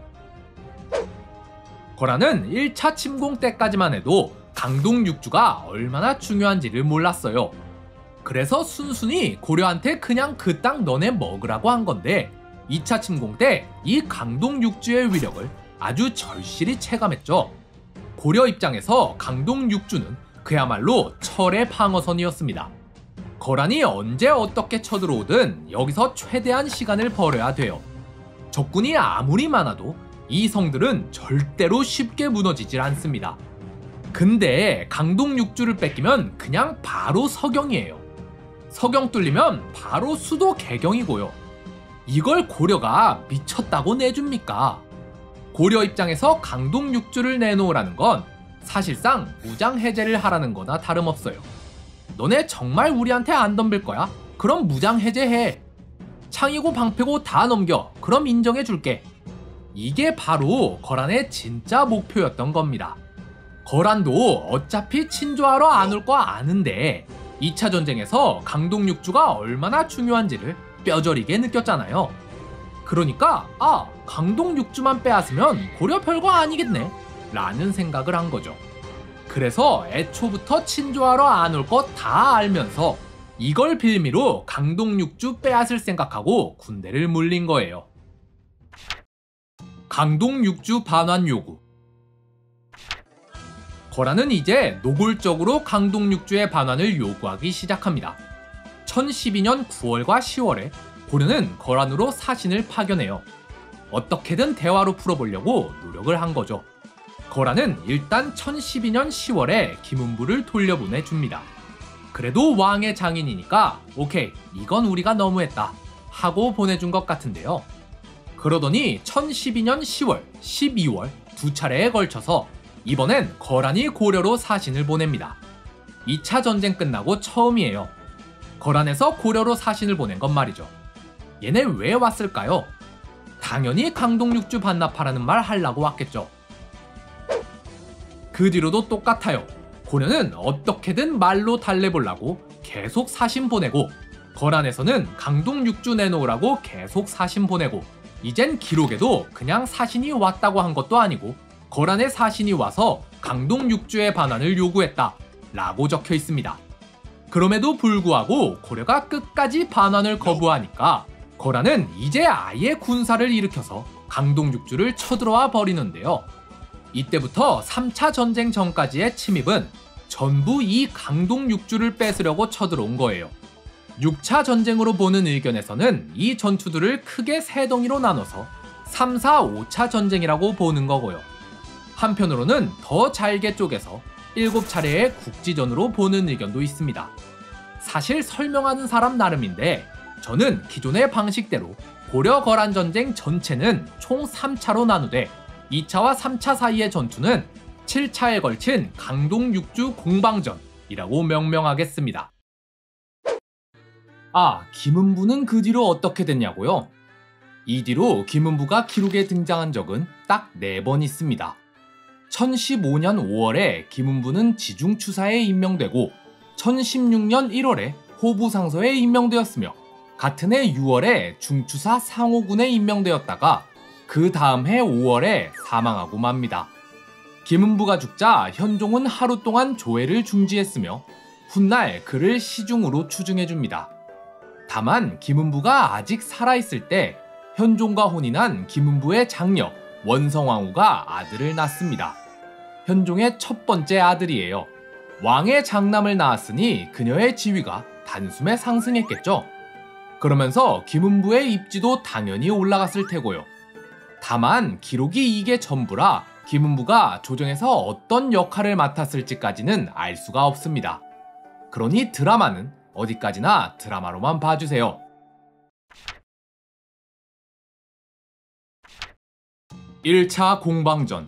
거란은 일 차 침공 때까지만 해도 강동 육주가 얼마나 중요한지를 몰랐어요. 그래서 순순히 고려한테 그냥 그 땅 너네 먹으라고 한 건데 이 차 침공 때 이 강동 육주의 위력을 아주 절실히 체감했죠. 고려 입장에서 강동 육주는 그야말로 철의 방어선이었습니다. 거란이 언제 어떻게 쳐들어오든 여기서 최대한 시간을 벌여야 돼요. 적군이 아무리 많아도 이 성들은 절대로 쉽게 무너지질 않습니다. 근데 강동 육주를 뺏기면 그냥 바로 서경이에요. 서경 뚫리면 바로 수도 개경이고요. 이걸 고려가 미쳤다고 내줍니까? 고려 입장에서 강동 육주를 내놓으라는 건 사실상 무장 해제를 하라는 거나 다름없어요. 너네 정말 우리한테 안 덤빌 거야? 그럼 무장 해제해. 창이고 방패고 다 넘겨. 그럼 인정해 줄게. 이게 바로 거란의 진짜 목표였던 겁니다. 거란도 어차피 친조하러 안 올 거 아는데 이 차 전쟁에서 강동 육주가 얼마나 중요한지를 뼈저리게 느꼈잖아요. 그러니까 아, 강동 육주만 빼앗으면 고려 별거 아니겠네 라는 생각을 한 거죠. 그래서 애초부터 친조하러 안 올 거 다 알면서 이걸 빌미로 강동 육주 빼앗을 생각하고 군대를 물린 거예요. 강동 육주 반환 요구. 거란은 이제 노골적으로 강동 육주의 반환을 요구하기 시작합니다. 천십이 년 구월과 시월에 고려는 거란으로 사신을 파견해요. 어떻게든 대화로 풀어보려고 노력을 한 거죠. 거란은 일단 천십이 년 시월에 김은부를 돌려보내줍니다. 그래도 왕의 장인이니까 오케이, 이건 우리가 너무했다 하고 보내준 것 같은데요. 그러더니 천십이 년 시월, 십이월 두 차례에 걸쳐서 이번엔 거란이 고려로 사신을 보냅니다. 이 차 전쟁 끝나고 처음이에요. 거란에서 고려로 사신을 보낸 건 말이죠. 얘네 왜 왔을까요? 당연히 강동육주 반납하라는 말 하려고 왔겠죠. 그 뒤로도 똑같아요. 고려는 어떻게든 말로 달래보려고 계속 사신 보내고, 거란에서는 강동육주 내놓으라고 계속 사신 보내고, 이젠 기록에도 그냥 사신이 왔다고 한 것도 아니고 거란의 사신이 와서 강동육주의 반환을 요구했다 라고 적혀 있습니다. 그럼에도 불구하고 고려가 끝까지 반환을 거부하니까 거란은 이제 아예 군사를 일으켜서 강동육주를 쳐들어와 버리는데요. 이때부터 삼 차 전쟁 전까지의 침입은 전부 이 강동육주를 뺏으려고 쳐들어온 거예요. 육 차 전쟁으로 보는 의견에서는 이 전투들을 크게 세 덩이로 나눠서 삼, 사, 오 차 전쟁이라고 보는 거고요. 한편으로는 더 잘게 쪼개서 일곱 차례의 국지전으로 보는 의견도 있습니다. 사실 설명하는 사람 나름인데 저는 기존의 방식대로 고려 거란 전쟁 전체는 총 삼 차로 나누되 이 차와 삼 차 사이의 전투는 칠 차에 걸친 강동육주 공방전이라고 명명하겠습니다. 아, 김은부는 그 뒤로 어떻게 됐냐고요? 이 뒤로 김은부가 기록에 등장한 적은 딱 네 번 있습니다. 천십오 년 오월에 김은부는 지중추사에 임명되고 천십육 년 일월에 호부상서에 임명되었으며 같은 해 유월에 중추사 상호군에 임명되었다가 그 다음 해 오월에 사망하고 맙니다. 김은부가 죽자 현종은 하루 동안 조회를 중지했으며 훗날 그를 시중으로 추증해줍니다. 다만 김은부가 아직 살아있을 때 현종과 혼인한 김은부의 장녀 원성왕후가 아들을 낳습니다. 현종의 첫 번째 아들이에요. 왕의 장남을 낳았으니 그녀의 지위가 단숨에 상승했겠죠. 그러면서 김은부의 입지도 당연히 올라갔을 테고요. 다만 기록이 이게 전부라 김은부가 조정에서 어떤 역할을 맡았을지까지는 알 수가 없습니다. 그러니 드라마는 어디까지나 드라마로만 봐주세요. 일 차 공방전.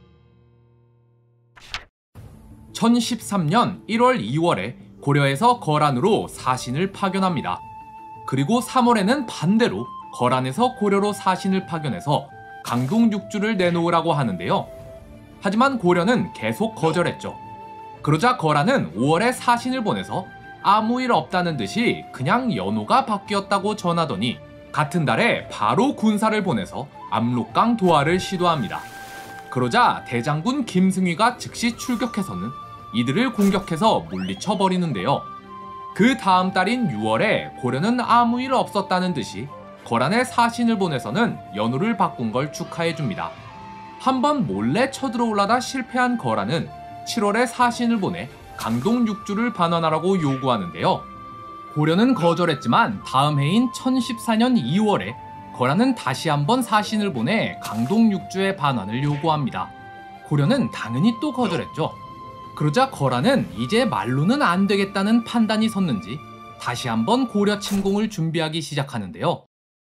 천십삼 년 일월 이월에 고려에서 거란으로 사신을 파견합니다. 그리고 삼월에는 반대로 거란에서 고려로 사신을 파견해서 강동육주를 내놓으라고 하는데요. 하지만 고려는 계속 거절했죠. 그러자 거란은 오월에 사신을 보내서 아무 일 없다는 듯이 그냥 연호가 바뀌었다고 전하더니 같은 달에 바로 군사를 보내서 압록강 도하를 시도합니다. 그러자 대장군 김승휘가 즉시 출격해서는 이들을 공격해서 물리쳐버리는데요. 그 다음 달인 유월에 고려는 아무 일 없었다는 듯이 거란에 사신을 보내서는 연호를 바꾼 걸 축하해줍니다. 한번 몰래 쳐들어올라다 실패한 거란은 칠월에 사신을 보내 강동육주를 반환하라고 요구하는데요. 고려는 거절했지만 다음 해인 천십사 년 이월에 거란은 다시 한번 사신을 보내 강동육주의 반환을 요구합니다. 고려는 당연히 또 거절했죠. 그러자 거란은 이제 말로는 안 되겠다는 판단이 섰는지 다시 한번 고려 침공을 준비하기 시작하는데요.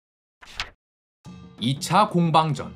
이 차 공방전.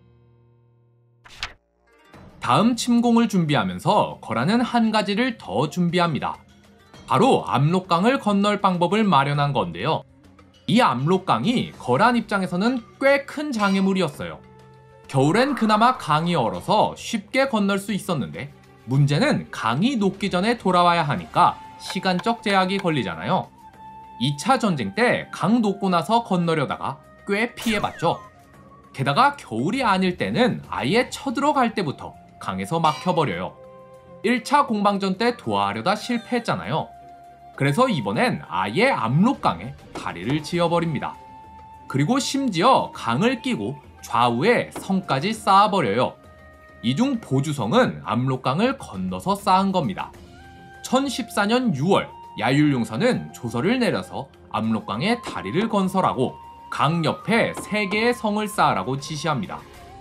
다음 침공을 준비하면서 거란은 한 가지를 더 준비합니다. 바로 압록강을 건널 방법을 마련한 건데요. 이 압록강이 거란 입장에서는 꽤 큰 장애물이었어요. 겨울엔 그나마 강이 얼어서 쉽게 건널 수 있었는데 문제는 강이 녹기 전에 돌아와야 하니까 시간적 제약이 걸리잖아요. 이 차 전쟁 때 강 녹고 나서 건너려다가 꽤 피해봤죠. 게다가 겨울이 아닐 때는 아예 쳐들어갈 때부터 강에서 막혀버려요. 일 차 공방전 때 도하하려다 실패했잖아요. 그래서 이번엔 아예 압록강에 다리를 지어버립니다. 그리고 심지어 강을 끼고 좌우에 성까지 쌓아버려요. 이중 보주성은 압록강을 건너서 쌓은 겁니다. 천십사 년 유월 야율용선은 조서를 내려서 압록강에 다리를 건설하고 강 옆에 세 개의 성을 쌓으라고 지시합니다.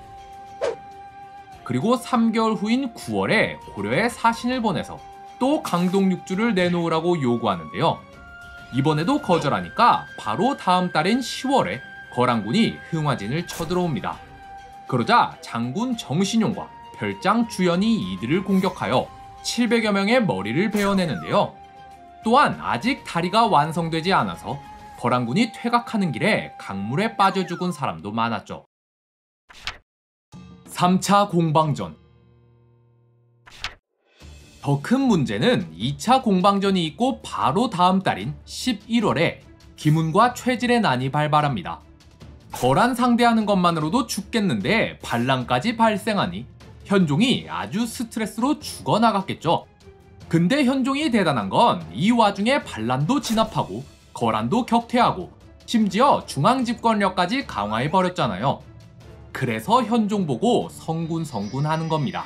그리고 삼 개월 후인 구월에 고려에 사신을 보내서 또 강동육주를 내놓으라고 요구하는데요. 이번에도 거절하니까 바로 다음 달인 시월에 거란군이 흥화진을 쳐들어옵니다. 그러자 장군 정신용과 별장 주연이 이들을 공격하여 칠백여 명의 머리를 베어내는데요. 또한 아직 다리가 완성되지 않아서 거란군이 퇴각하는 길에 강물에 빠져 죽은 사람도 많았죠. 삼 차 공방전. 더 큰 문제는 이 차 공방전이 있고 바로 다음 달인 십일월에 기문과 최질의 난이 발발합니다. 거란 상대하는 것만으로도 죽겠는데 반란까지 발생하니 현종이 아주 스트레스로 죽어나갔겠죠. 근데 현종이 대단한 건 이 와중에 반란도 진압하고 거란도 격퇴하고 심지어 중앙집권력까지 강화해버렸잖아요. 그래서 현종 보고 성군 성군 하는 겁니다.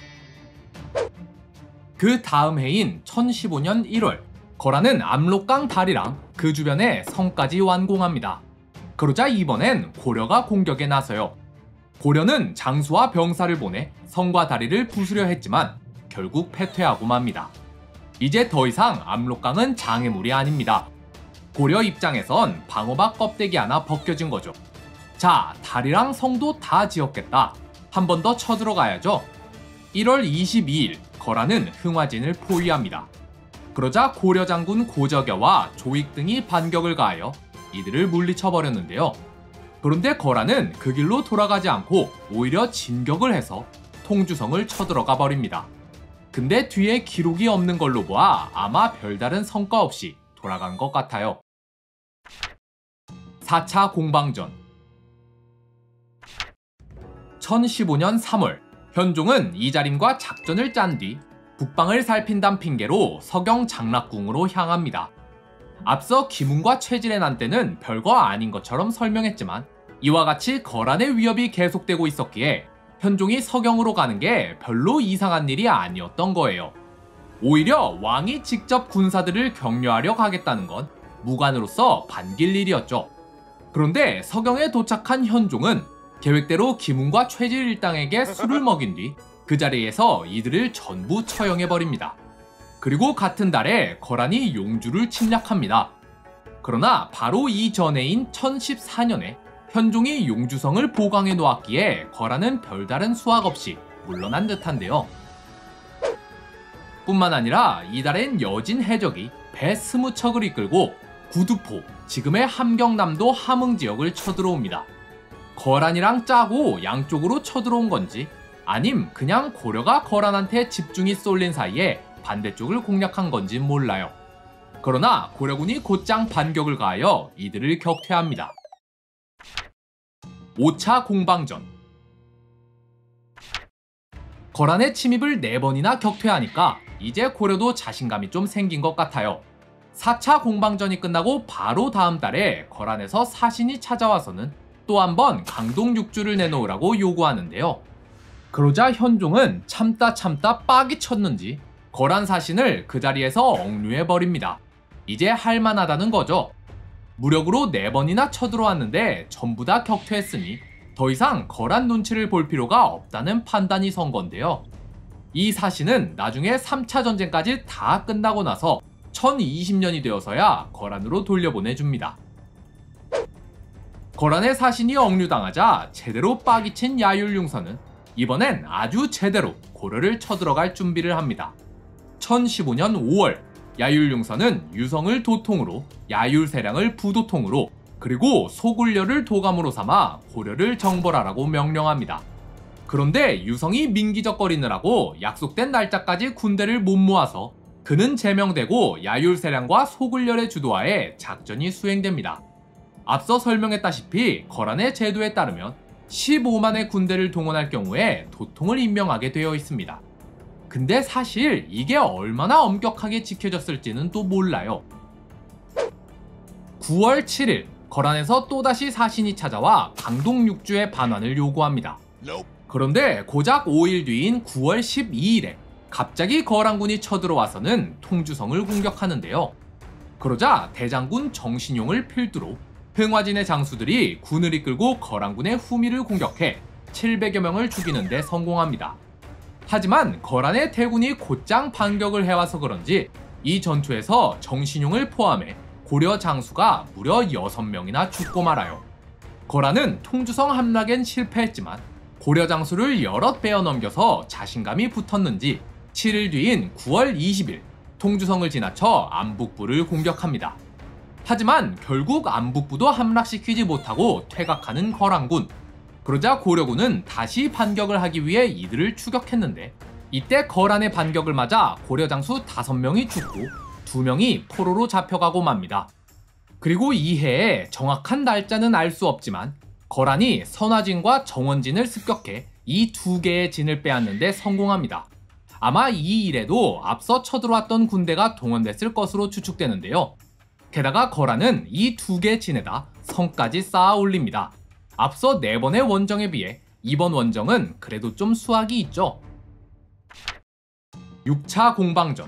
그 다음 해인 천십오 년 일월, 거란은 압록강 다리랑 그 주변에 성까지 완공합니다. 그러자 이번엔 고려가 공격에 나서요. 고려는 장수와 병사를 보내 성과 다리를 부수려 했지만 결국 패퇴하고 맙니다. 이제 더 이상 압록강은 장애물이 아닙니다. 고려 입장에선 방어막 껍데기 하나 벗겨진 거죠. 자, 다리랑 성도 다 지었겠다. 한 번 더 쳐들어가야죠. 일월 이십이일, 거란은 흥화진을 포위합니다. 그러자 고려 장군 고저겨와 조익 등이 반격을 가하여 이들을 물리쳐버렸는데요. 그런데 거란은 그 길로 돌아가지 않고 오히려 진격을 해서 통주성을 쳐들어가 버립니다. 근데 뒤에 기록이 없는 걸로 보아 아마 별다른 성과 없이 돌아간 것 같아요. 사 차 공방전. 천십오 년 삼월, 현종은 이자림과 작전을 짠 뒤 북방을 살핀다는 핑계로 서경 장락궁으로 향합니다. 앞서 기문과 최질의 난 때는 별거 아닌 것처럼 설명했지만 이와 같이 거란의 위협이 계속되고 있었기에 현종이 서경으로 가는 게 별로 이상한 일이 아니었던 거예요. 오히려 왕이 직접 군사들을 격려하려 가겠다는 건 무관으로서 반길 일이었죠. 그런데 서경에 도착한 현종은 계획대로 기문과 최질 일당에게 술을 먹인 뒤 그 자리에서 이들을 전부 처형해버립니다. 그리고 같은 달에 거란이 용주를 침략합니다. 그러나 바로 이전해인 천십사 년에 현종이 용주성을 보강해 놓았기에 거란은 별다른 수확 없이 물러난 듯한데요. 뿐만 아니라 이달엔 여진 해적이 배 스무 척을 이끌고 구두포, 지금의 함경남도 함흥지역을 쳐들어옵니다. 거란이랑 짜고 양쪽으로 쳐들어온 건지 아님 그냥 고려가 거란한테 집중이 쏠린 사이에 반대쪽을 공략한 건지 몰라요. 그러나 고려군이 곧장 반격을 가하여 이들을 격퇴합니다. 오 차 공방전. 거란의 침입을 네 번이나 격퇴하니까 이제 고려도 자신감이 좀 생긴 것 같아요. 사 차 공방전이 끝나고 바로 다음 달에 거란에서 사신이 찾아와서는 또 한 번 강동 육주를 내놓으라고 요구하는데요. 그러자 현종은 참다 참다 빡이 쳤는지 거란 사신을 그 자리에서 억류해버립니다. 이제 할만하다는 거죠. 무력으로 네 번이나 쳐들어왔는데 전부 다 격퇴했으니 더 이상 거란 눈치를 볼 필요가 없다는 판단이 선 건데요. 이 사신은 나중에 삼 차 전쟁까지 다 끝나고 나서 천이십 년이 되어서야 거란으로 돌려보내줍니다. 거란의 사신이 억류당하자 제대로 빡이 친 야율융서는 이번엔 아주 제대로 고려를 쳐들어갈 준비를 합니다. 천십오 년 오월, 야율융서는 유성을 도통으로, 야율세량을 부도통으로, 그리고 소굴려를 도감으로 삼아 고려를 정벌하라고 명령합니다. 그런데 유성이 민기적거리느라고 약속된 날짜까지 군대를 못 모아서 그는 제명되고 야율세량과 소굴려의 주도하에 작전이 수행됩니다. 앞서 설명했다시피 거란의 제도에 따르면 십오만의 군대를 동원할 경우에 도통을 임명하게 되어 있습니다. 근데 사실 이게 얼마나 엄격하게 지켜졌을지는 또 몰라요. 구월 칠일, 거란에서 또다시 사신이 찾아와 강동 육주의 반환을 요구합니다. 그런데 고작 오 일 뒤인 구월 십이일에 갑자기 거란군이 쳐들어와서는 통주성을 공격하는데요. 그러자 대장군 정신용을 필두로 흥화진의 장수들이 군을 이끌고 거란군의 후미를 공격해 칠백여 명을 죽이는 데 성공합니다. 하지만 거란의 대군이 곧장 반격을 해와서 그런지 이 전투에서 정신용을 포함해 고려 장수가 무려 여섯 명이나 죽고 말아요. 거란은 통주성 함락엔 실패했지만 고려 장수를 여럿 빼어 넘겨서 자신감이 붙었는지 칠 일 뒤인 구월 이십일 통주성을 지나쳐 안북부를 공격합니다. 하지만 결국 안북부도 함락시키지 못하고 퇴각하는 거란군. 그러자 고려군은 다시 반격을 하기 위해 이들을 추격했는데 이때 거란의 반격을 맞아 고려 장수 다섯 명이 죽고 두 명이 포로로 잡혀가고 맙니다. 그리고 이 해의 정확한 날짜는 알 수 없지만 거란이 선화진과 정원진을 습격해 이 두 개의 진을 빼앗는데 성공합니다. 아마 이 일에도 앞서 쳐들어왔던 군대가 동원됐을 것으로 추측되는데요. 게다가 거란은 이 두 개 진에다 성까지 쌓아 올립니다. 앞서 네 번의 원정에 비해 이번 원정은 그래도 좀 수확이 있죠. 육 차 공방전.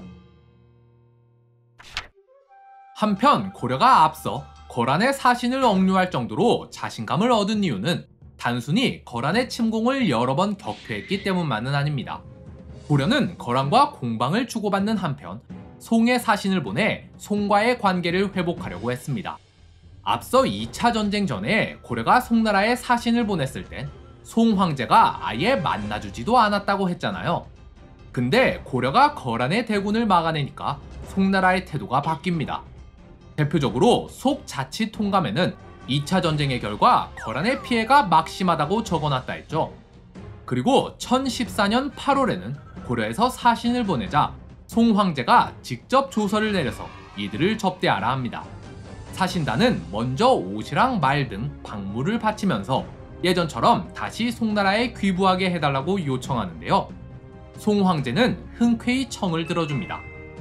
한편 고려가 앞서 거란의 사신을 억류할 정도로 자신감을 얻은 이유는 단순히 거란의 침공을 여러 번 격퇴했기 때문만은 아닙니다. 고려는 거란과 공방을 주고받는 한편 송의 사신을 보내 송과의 관계를 회복하려고 했습니다. 앞서 이 차 전쟁 전에 고려가 송나라에 사신을 보냈을 땐 송 황제가 아예 만나주지도 않았다고 했잖아요. 근데 고려가 거란의 대군을 막아내니까 송나라의 태도가 바뀝니다. 대표적으로 속자치 통감에는 이 차 전쟁의 결과 거란의 피해가 막심하다고 적어놨다 했죠. 그리고 천십사 년 팔월에는 고려에서 사신을 보내자 송 황제가 직접 조서를 내려서 이들을 접대하라 합니다. 사신단은 먼저 옷이랑 말 등 박물을 바치면서 예전처럼 다시 송나라에 귀부하게 해달라고 요청하는데요. 송 황제는 흔쾌히 청을 들어줍니다.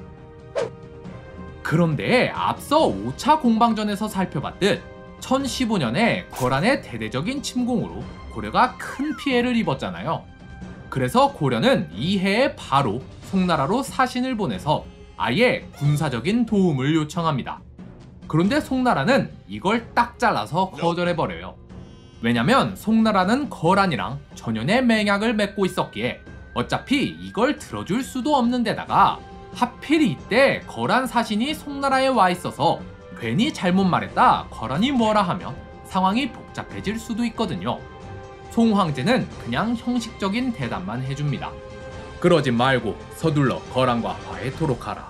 그런데 앞서 오 차 공방전에서 살펴봤듯 천십오 년에 거란의 대대적인 침공으로 고려가 큰 피해를 입었잖아요. 그래서 고려는 이 해에 바로 송나라로 사신을 보내서 아예 군사적인 도움을 요청합니다. 그런데 송나라는 이걸 딱 잘라서 거절해버려요. 왜냐면 송나라는 거란이랑 전연의 맹약을 맺고 있었기에 어차피 이걸 들어줄 수도 없는 데다가 하필 이때 거란 사신이 송나라에 와 있어서 괜히 잘못 말했다 거란이 뭐라 하면 상황이 복잡해질 수도 있거든요. 송 황제는 그냥 형식적인 대답만 해줍니다. 그러지 말고 서둘러 거란과 화해토록 하라.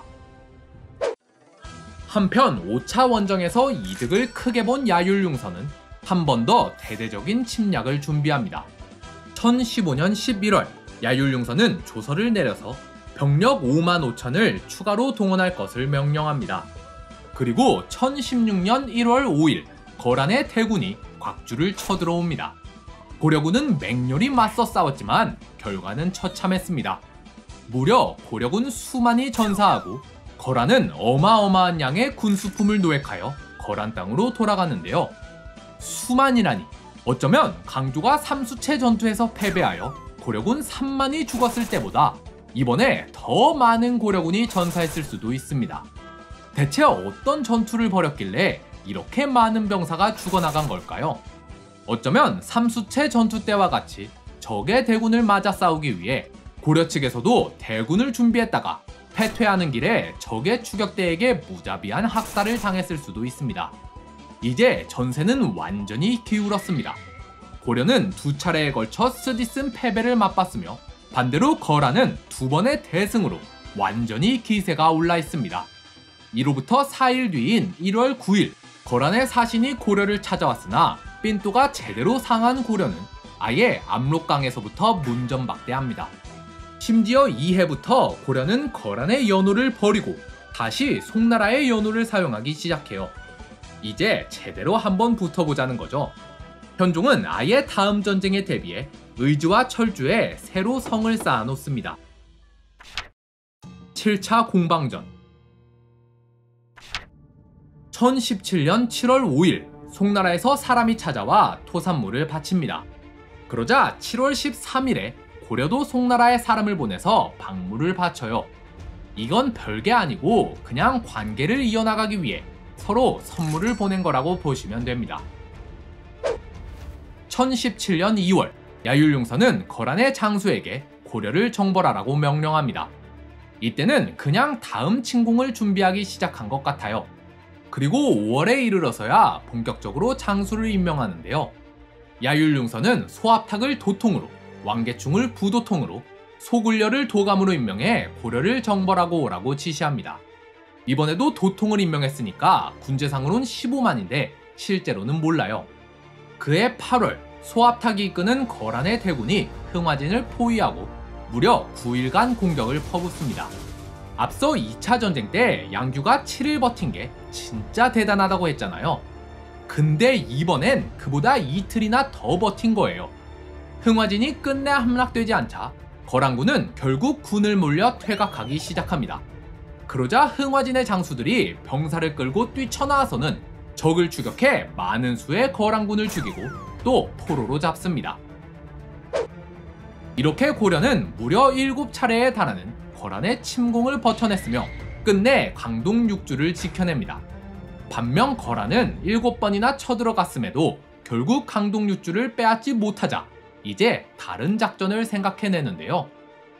한편 오 차 원정에서 이득을 크게 본 야율융선은 한 번 더 대대적인 침략을 준비합니다. 천십오 년 십일월 야율융선은 조서를 내려서 병력 오만 오천을 추가로 동원할 것을 명령합니다. 그리고 천십육 년 일월 오일 거란의 대군이 곽주를 쳐들어옵니다. 고려군은 맹렬히 맞서 싸웠지만 결과는 처참했습니다. 무려 고려군 수만이 전사하고 거란은 어마어마한 양의 군수품을 노획하여 거란 땅으로 돌아가는데요. 수만이라니 어쩌면 강조가 삼수체 전투에서 패배하여 고려군 삼만이 죽었을 때보다 이번에 더 많은 고려군이 전사했을 수도 있습니다. 대체 어떤 전투를 벌였길래 이렇게 많은 병사가 죽어나간 걸까요? 어쩌면 삼수체 전투 때와 같이 적의 대군을 맞아 싸우기 위해 고려 측에서도 대군을 준비했다가 패퇴하는 길에 적의 추격대에게 무자비한 학살을 당했을 수도 있습니다. 이제 전세는 완전히 기울었습니다. 고려는 두 차례에 걸쳐 쓰디쓴 패배를 맛봤으며 반대로 거란은 두 번의 대승으로 완전히 기세가 올라 있습니다. 이로부터 사 일 뒤인 일월 구일 거란의 사신이 고려를 찾아왔으나 삔또가 제대로 상한 고려는 아예 압록강에서부터 문전박대합니다. 심지어 이 해부터 고려는 거란의 연호를 버리고 다시 송나라의 연호를 사용하기 시작해요. 이제 제대로 한번 붙어보자는 거죠. 현종은 아예 다음 전쟁에 대비해 의주와 철주에 새로 성을 쌓아놓습니다. 칠 차 공방전. 천십칠 년 칠월 오일 송나라에서 사람이 찾아와 토산물을 바칩니다. 그러자 칠월 십삼일에 고려도 송나라에 사람을 보내서 박물을 바쳐요. 이건 별게 아니고 그냥 관계를 이어나가기 위해 서로 선물을 보낸 거라고 보시면 됩니다. 천십칠 년 이월 야율융선은 거란의 장수에게 고려를 정벌하라고 명령합니다. 이때는 그냥 다음 침공을 준비하기 시작한 것 같아요. 그리고 오월에 이르러서야 본격적으로 장수를 임명하는데요. 야율융선은 소합탁을 도통으로 왕계충을 부도통으로, 소굴려를 도감으로 임명해 고려를 정벌하고 오라고 지시합니다. 이번에도 도통을 임명했으니까 군제상으론 십오만인데 실제로는 몰라요. 그해 팔월 소압탁이 이끄는 거란의 대군이 흥화진을 포위하고 무려 구일간 공격을 퍼붓습니다. 앞서 이 차 전쟁 때 양규가 칠일 버틴 게 진짜 대단하다고 했잖아요. 근데 이번엔 그보다 이틀이나 더 버틴 거예요. 흥화진이 끝내 함락되지 않자 거란군은 결국 군을 몰려 퇴각하기 시작합니다. 그러자 흥화진의 장수들이 병사를 끌고 뛰쳐나와서는 적을 추격해 많은 수의 거란군을 죽이고 또 포로로 잡습니다. 이렇게 고려는 무려 일곱 차례에 달하는 거란의 침공을 버텨냈으며 끝내 강동 육주를 지켜냅니다. 반면 거란은 일곱 번이나 쳐들어갔음에도 결국 강동 육주를 빼앗지 못하자 이제 다른 작전을 생각해내는데요.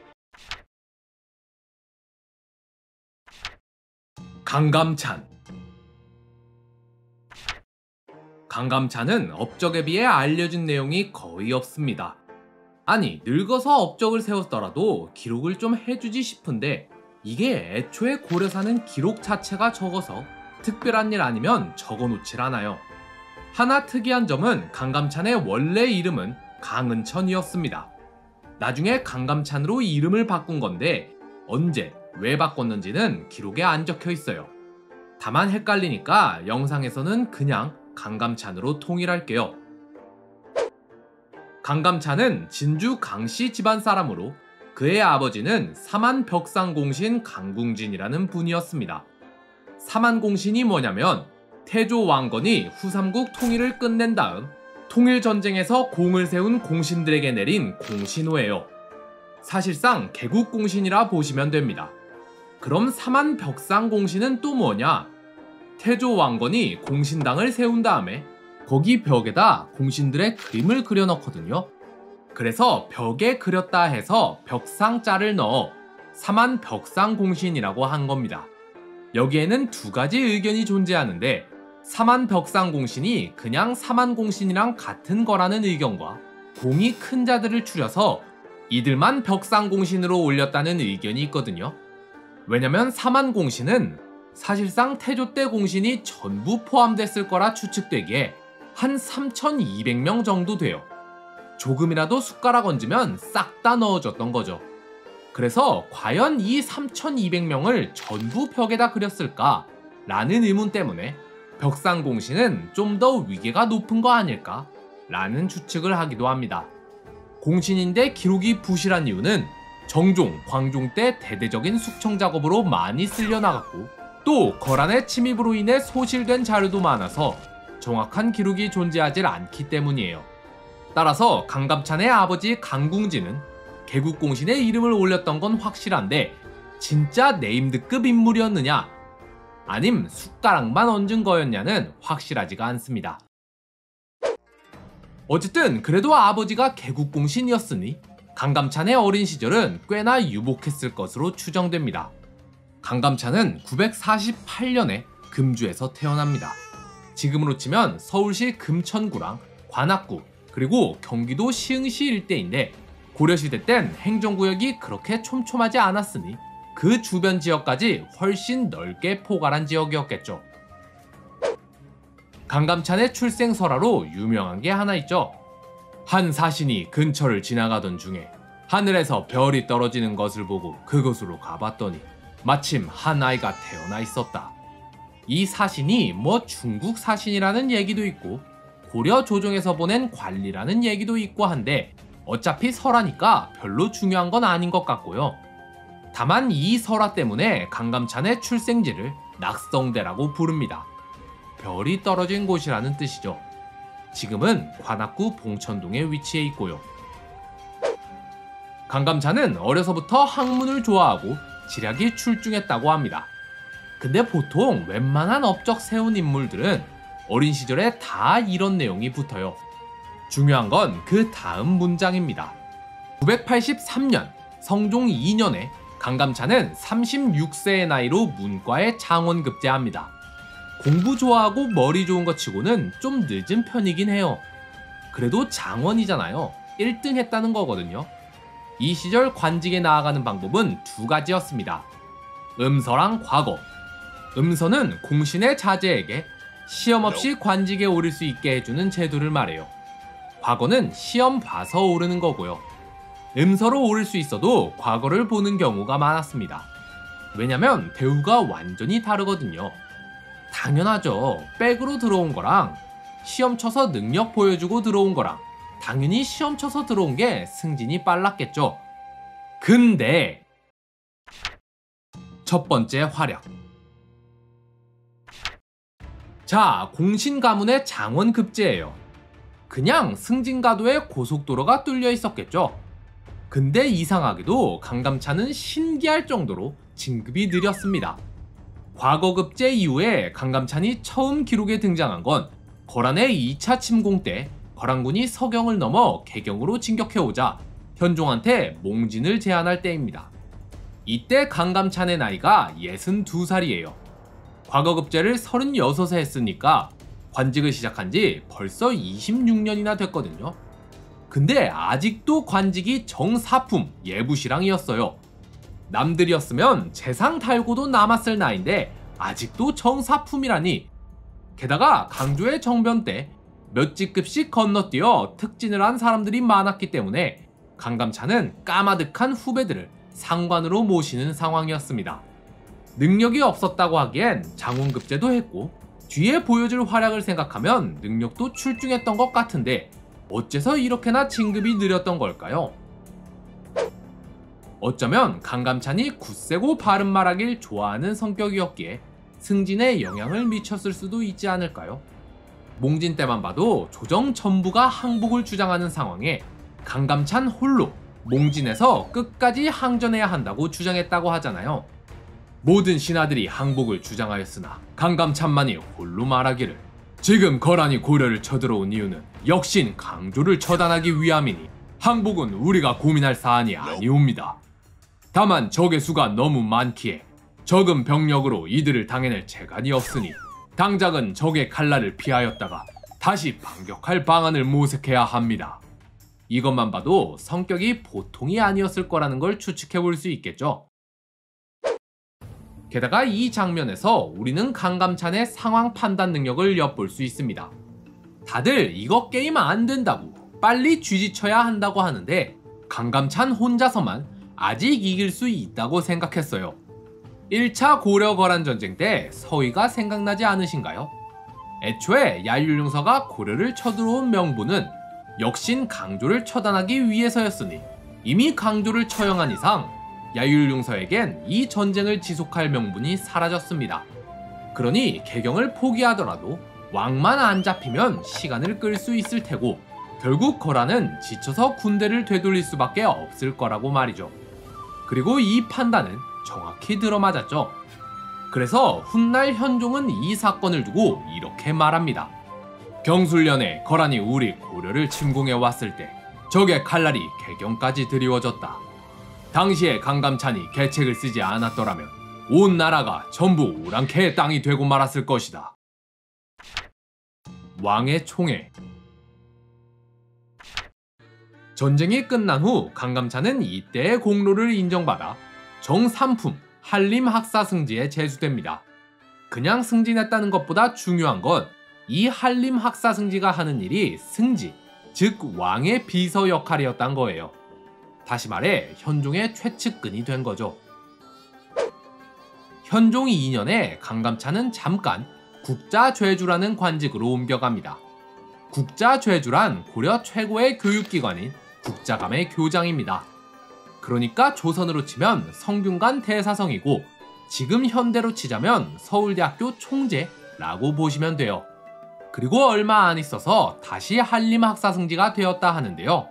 강감찬. 강감찬은 업적에 비해 알려진 내용이 거의 없습니다. 아니, 늙어서 업적을 세웠더라도 기록을 좀 해주지 싶은데 이게 애초에 고려사는 기록 자체가 적어서 특별한 일 아니면 적어놓질 않아요. 하나 특이한 점은 강감찬의 원래 이름은 강은천이었습니다. 나중에 강감찬으로 이름을 바꾼 건데 언제, 왜 바꿨는지는 기록에 안 적혀 있어요. 다만 헷갈리니까 영상에서는 그냥 강감찬으로 통일할게요. 강감찬은 진주 강씨 집안 사람으로 그의 아버지는 사만벽상공신 강궁진이라는 분이었습니다. 사만공신이 뭐냐면 태조 왕건이 후삼국 통일을 끝낸 다음 통일전쟁에서 공을 세운 공신들에게 내린 공신호예요. 사실상 개국공신이라 보시면 됩니다. 그럼 사만벽상공신은 또 뭐냐? 태조 왕건이 공신당을 세운 다음에 거기 벽에다 공신들의 그림을 그려넣거든요. 그래서 벽에 그렸다 해서 벽상자를 넣어 사만벽상공신이라고 한 겁니다. 여기에는 두 가지 의견이 존재하는데 사만벽상공신이 그냥 사만공신이랑 같은 거라는 의견과 공이 큰 자들을 추려서 이들만 벽상공신으로 올렸다는 의견이 있거든요. 왜냐면 사만공신은 사실상 태조 때 공신이 전부 포함됐을 거라 추측되기에 한 삼천이백 명 정도 돼요. 조금이라도 숟가락 얹으면 싹 다 넣어줬던 거죠. 그래서 과연 이 삼천이백 명을 전부 벽에다 그렸을까? 라는 의문 때문에 벽상공신은 좀 더 위계가 높은 거 아닐까? 라는 추측을 하기도 합니다. 공신인데 기록이 부실한 이유는 정종, 광종 때 대대적인 숙청 작업으로 많이 쓸려나갔고 또 거란의 침입으로 인해 소실된 자료도 많아서 정확한 기록이 존재하지 않기 때문이에요. 따라서 강감찬의 아버지 강궁진은 개국공신에 이름을 올렸던 건 확실한데 진짜 네임드급 인물이었느냐 아님 숟가락만 얹은 거였냐는 확실하지가 않습니다. 어쨌든 그래도 아버지가 개국공신이었으니 강감찬의 어린 시절은 꽤나 유복했을 것으로 추정됩니다. 강감찬은 구백사십팔 년에 금주에서 태어납니다. 지금으로 치면 서울시 금천구랑 관악구 그리고 경기도 시흥시 일대인데 고려시대 땐 행정구역이 그렇게 촘촘하지 않았으니 그 주변 지역까지 훨씬 넓게 포괄한 지역이었겠죠. 강감찬의 출생설화로 유명한 게 하나 있죠. 한 사신이 근처를 지나가던 중에 하늘에서 별이 떨어지는 것을 보고 그곳으로 가봤더니 마침 한 아이가 태어나 있었다. 이 사신이 뭐 중국 사신이라는 얘기도 있고 고려 조정에서 보낸 관리라는 얘기도 있고 한데 어차피 설화니까 별로 중요한 건 아닌 것 같고요. 다만 이 설화 때문에 강감찬의 출생지를 낙성대라고 부릅니다. 별이 떨어진 곳이라는 뜻이죠. 지금은 관악구 봉천동에 위치해 있고요. 강감찬은 어려서부터 학문을 좋아하고 지략이 출중했다고 합니다. 근데 보통 웬만한 업적 세운 인물들은 어린 시절에 다 이런 내용이 붙어요. 중요한 건 그 다음 문장입니다. 구백팔십삼 년 성종 이 년에 강감찬은 삼십육 세의 나이로 문과에 장원급제합니다. 공부 좋아하고 머리 좋은 것 치고는 좀 늦은 편이긴 해요. 그래도 장원이잖아요. 일 등 했다는 거거든요. 이 시절 관직에 나아가는 방법은 두 가지였습니다. 음서랑 과거. 음서는 공신의 자제에게 시험 없이 관직에 오를 수 있게 해주는 제도를 말해요. 과거는 시험 봐서 오르는 거고요. 음서로 오를 수 있어도 과거를 보는 경우가 많았습니다. 왜냐면 대우가 완전히 다르거든요. 당연하죠. 백으로 들어온 거랑 시험 쳐서 능력 보여주고 들어온 거랑 당연히 시험 쳐서 들어온 게 승진이 빨랐겠죠. 근데 첫 번째 활약. 자, 공신 가문의 장원급제예요. 그냥 승진가도에 고속도로가 뚫려 있었겠죠. 근데 이상하게도 강감찬은 신기할 정도로 진급이 느렸습니다. 과거급제 이후에 강감찬이 처음 기록에 등장한 건 거란의 이 차 침공 때 거란군이 서경을 넘어 개경으로 진격해오자 현종한테 몽진을 제안할 때입니다. 이때 강감찬의 나이가 예순두 살이에요. 과거급제를 서른여섯에 했으니까 관직을 시작한 지 벌써 이십육 년이나 됐거든요. 근데 아직도 관직이 정사품 예부시랑이었어요. 남들이었으면 재상 달고도 남았을 나이인데 아직도 정사품이라니. 게다가 강조의 정변 때 몇 직급씩 건너뛰어 특진을 한 사람들이 많았기 때문에 강감찬은 까마득한 후배들을 상관으로 모시는 상황이었습니다. 능력이 없었다고 하기엔 장원급제도 했고 뒤에 보여줄 활약을 생각하면 능력도 출중했던 것 같은데 어째서 이렇게나 진급이 느렸던 걸까요? 어쩌면 강감찬이 굳세고 바른 말하길 좋아하는 성격이었기에 승진에 영향을 미쳤을 수도 있지 않을까요? 몽진 때만 봐도 조정 전부가 항복을 주장하는 상황에 강감찬 홀로 몽진에서 끝까지 항전해야 한다고 주장했다고 하잖아요. 모든 신하들이 항복을 주장하였으나 강감찬만이 홀로 말하기를 지금 거란이 고려를 쳐들어온 이유는 역신 강조를 처단하기 위함이니 항복은 우리가 고민할 사안이 아니옵니다. 다만 적의 수가 너무 많기에 적은 병력으로 이들을 당해낼 재간이 없으니 당장은 적의 칼날을 피하였다가 다시 반격할 방안을 모색해야 합니다. 이것만 봐도 성격이 보통이 아니었을 거라는 걸 추측해 볼 수 있겠죠. 게다가 이 장면에서 우리는 강감찬의 상황 판단 능력을 엿볼 수 있습니다. 다들 이거 게임 안 된다고 빨리 쥐지쳐야 한다고 하는데 강감찬 혼자서만 아직 이길 수 있다고 생각했어요. 일 차 고려 거란 전쟁 때 서의가 생각나지 않으신가요? 애초에 야율용서가 고려를 쳐들어온 명분은 역신 강조를 처단하기 위해서였으니 이미 강조를 처형한 이상 야율용서에겐 이 전쟁을 지속할 명분이 사라졌습니다. 그러니 개경을 포기하더라도 왕만 안 잡히면 시간을 끌 수 있을 테고 결국 거란은 지쳐서 군대를 되돌릴 수밖에 없을 거라고 말이죠. 그리고 이 판단은 정확히 들어맞았죠. 그래서 훗날 현종은 이 사건을 두고 이렇게 말합니다. 경술년에 거란이 우리 고려를 침공해 왔을 때 적의 칼날이 개경까지 드리워졌다. 당시에 강감찬이 계책을 쓰지 않았더라면 온 나라가 전부 오랑캐의 땅이 되고 말았을 것이다. 왕의 총애. 전쟁이 끝난 후 강감찬은 이때의 공로를 인정받아 정삼품 한림학사승지에 제수됩니다. 그냥 승진했다는 것보다 중요한 건 이 한림학사승지가 하는 일이 승지, 즉 왕의 비서 역할이었단 거예요. 다시 말해 현종의 최측근이 된 거죠. 현종 이 년에 강감찬은 잠깐 국자죄주라는 관직으로 옮겨갑니다. 국자죄주란 고려 최고의 교육기관인 국자감의 교장입니다. 그러니까 조선으로 치면 성균관 대사성이고 지금 현대로 치자면 서울대학교 총재라고 보시면 돼요. 그리고 얼마 안 있어서 다시 한림학사승지가 되었다 하는데요.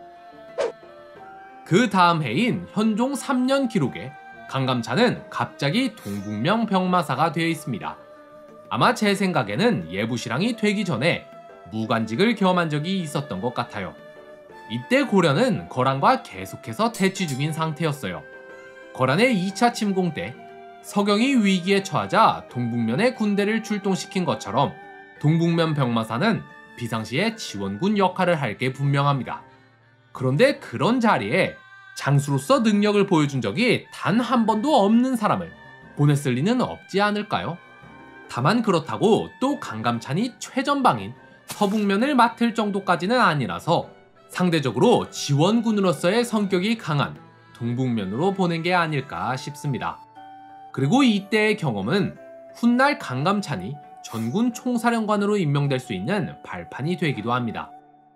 그 다음 해인 현종 삼 년 기록에 강감찬은 갑자기 동북명 병마사가 되어 있습니다. 아마 제 생각에는 예부시랑이 되기 전에 무관직을 겸한 적이 있었던 것 같아요. 이때 고려는 거란과 계속해서 대치 중인 상태였어요. 거란의 이 차 침공 때 서경이 위기에 처하자 동북면에 군대를 출동시킨 것처럼 동북면 병마사는 비상시에 지원군 역할을 할 게 분명합니다. 그런데 그런 자리에 장수로서 능력을 보여준 적이 단 한 번도 없는 사람을 보냈을 리는 없지 않을까요? 다만 그렇다고 또 강감찬이 최전방인 서북면을 맡을 정도까지는 아니라서 상대적으로 지원군으로서의 성격이 강한 동북면으로 보낸 게 아닐까 싶습니다. 그리고 이때의 경험은 훗날 강감찬이 전군 총사령관으로 임명될 수 있는 발판이 되기도 합니다.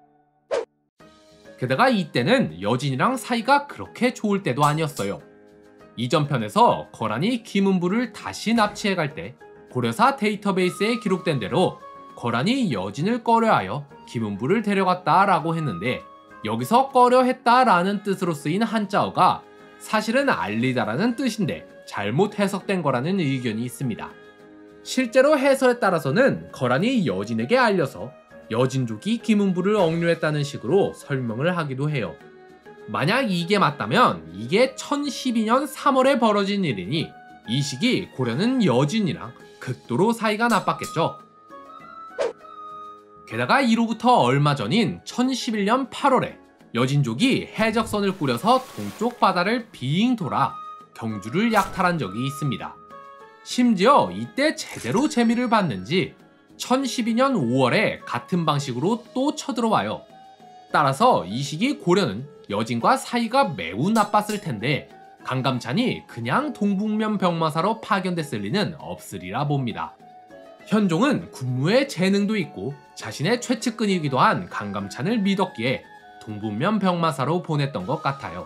게다가 이때는 여진이랑 사이가 그렇게 좋을 때도 아니었어요. 이전 편에서 거란이 김은부를 다시 납치해갈 때 고려사 데이터베이스에 기록된 대로 거란이 여진을 꺼려하여 김은부를 데려갔다라고 했는데, 여기서 꺼려했다라는 뜻으로 쓰인 한자어가 사실은 알리다라는 뜻인데 잘못 해석된 거라는 의견이 있습니다. 실제로 해설에 따라서는 거란이 여진에게 알려서 여진족이 김은부를 억류했다는 식으로 설명을 하기도 해요. 만약 이게 맞다면 이게 천십이 년 삼월에 벌어진 일이니 이 시기 고려는 여진이랑 극도로 사이가 나빴겠죠. 게다가 이로부터 얼마 전인 천십일 년 팔월에 여진족이 해적선을 꾸려서 동쪽 바다를 빙 돌아 경주를 약탈한 적이 있습니다. 심지어 이때 제대로 재미를 봤는지 천십이 년 오월에 같은 방식으로 또 쳐들어와요. 따라서 이 시기 고려는 여진과 사이가 매우 나빴을 텐데 강감찬이 그냥 동북면 병마사로 파견됐을 리는 없으리라 봅니다. 현종은 군무에 재능도 있고 자신의 최측근이기도 한 강감찬을 믿었기에 동북면 병마사로 보냈던 것 같아요.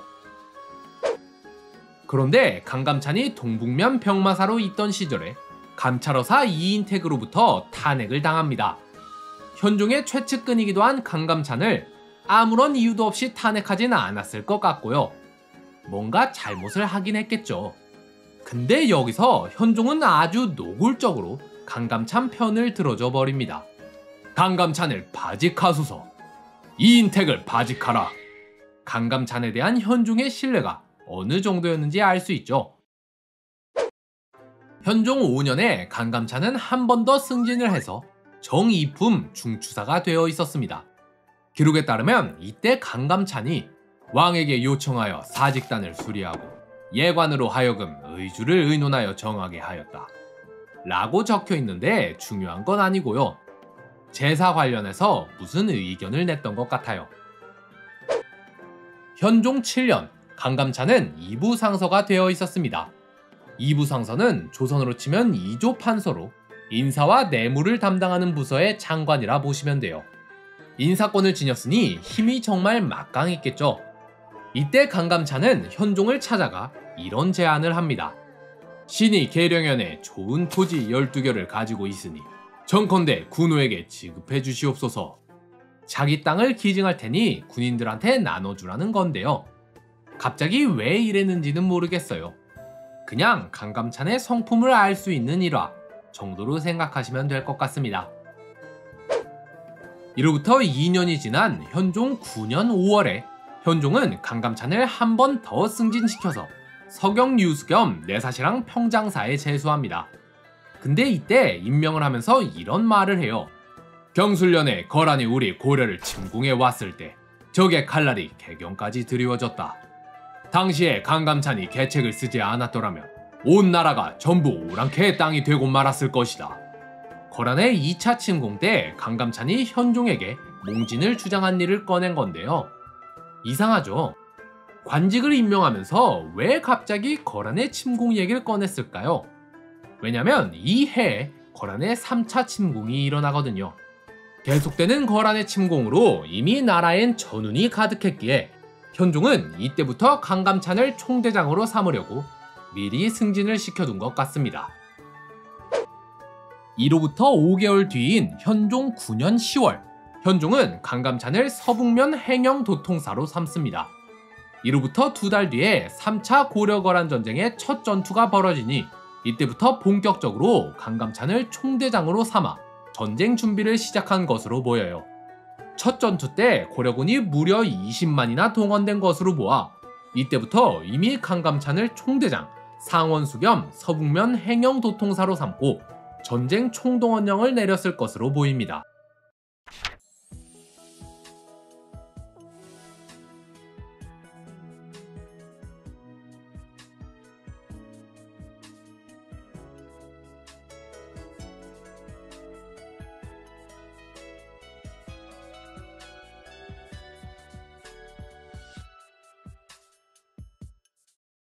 그런데 강감찬이 동북면 병마사로 있던 시절에 감찰어사 이인택으로부터 탄핵을 당합니다. 현종의 최측근이기도 한 강감찬을 아무런 이유도 없이 탄핵하진 않았을 것 같고요. 뭔가 잘못을 하긴 했겠죠. 근데 여기서 현종은 아주 노골적으로 강감찬 편을 들어줘 버립니다. 강감찬을 바직하소서. 이인택을 바직하라. 강감찬에 대한 현종의 신뢰가 어느 정도였는지 알 수 있죠. 현종 오 년에 강감찬은 한 번 더 승진을 해서 정이품 중추사가 되어 있었습니다. 기록에 따르면 이때 강감찬이 왕에게 요청하여 사직단을 수리하고 예관으로 하여금 의주를 의논하여 정하게 하였다 라고 적혀 있는데 중요한 건 아니고요. 제사 관련해서 무슨 의견을 냈던 것 같아요. 현종 칠 년 강감찬은 이부 상서가 되어 있었습니다. 이부 상서는 조선으로 치면 이조 판서로 인사와 내무를 담당하는 부서의 장관이라 보시면 돼요. 인사권을 지녔으니 힘이 정말 막강했겠죠. 이때 강감찬은 현종을 찾아가 이런 제안을 합니다. 신이 계령현에 좋은 토지 열두 겹을 가지고 있으니 정컨대 군호에게 지급해 주시옵소서. 자기 땅을 기증할 테니 군인들한테 나눠주라는 건데요. 갑자기 왜 이랬는지는 모르겠어요. 그냥 강감찬의 성품을 알 수 있는 일화 정도로 생각하시면 될 것 같습니다. 이로부터 이 년이 지난 현종 구 년 오월에 현종은 강감찬을 한 번 더 승진시켜서 서경유수 겸 내사시랑 평장사에 제수합니다. 근데 이때 임명을 하면서 이런 말을 해요. 경술년에 거란이 우리 고려를 침공해 왔을 때 적의 칼날이 개경까지 드리워졌다. 당시에 강감찬이 계책을 쓰지 않았더라면 온 나라가 전부 오랑캐의 땅이 되고 말았을 것이다. 거란의 이 차 침공 때 강감찬이 현종에게 몽진을 주장한 일을 꺼낸 건데요. 이상하죠? 관직을 임명하면서 왜 갑자기 거란의 침공 얘기를 꺼냈을까요? 왜냐면 이 해에 거란의 삼 차 침공이 일어나거든요. 계속되는 거란의 침공으로 이미 나라엔 전운이 가득했기에 현종은 이때부터 강감찬을 총대장으로 삼으려고 미리 승진을 시켜둔 것 같습니다. 이로부터 오 개월 뒤인 현종 구 년 시월, 현종은 강감찬을 서북면 행영도통사로 삼습니다. 이로부터 두 달 뒤에 삼 차 고려거란 전쟁의 첫 전투가 벌어지니 이때부터 본격적으로 강감찬을 총대장으로 삼아 전쟁 준비를 시작한 것으로 보여요. 첫 전투 때 고려군이 무려 이십만이나 동원된 것으로 보아 이때부터 이미 강감찬을 총대장, 상원수 겸 서북면 행영도통사로 삼고 전쟁 총동원령을 내렸을 것으로 보입니다.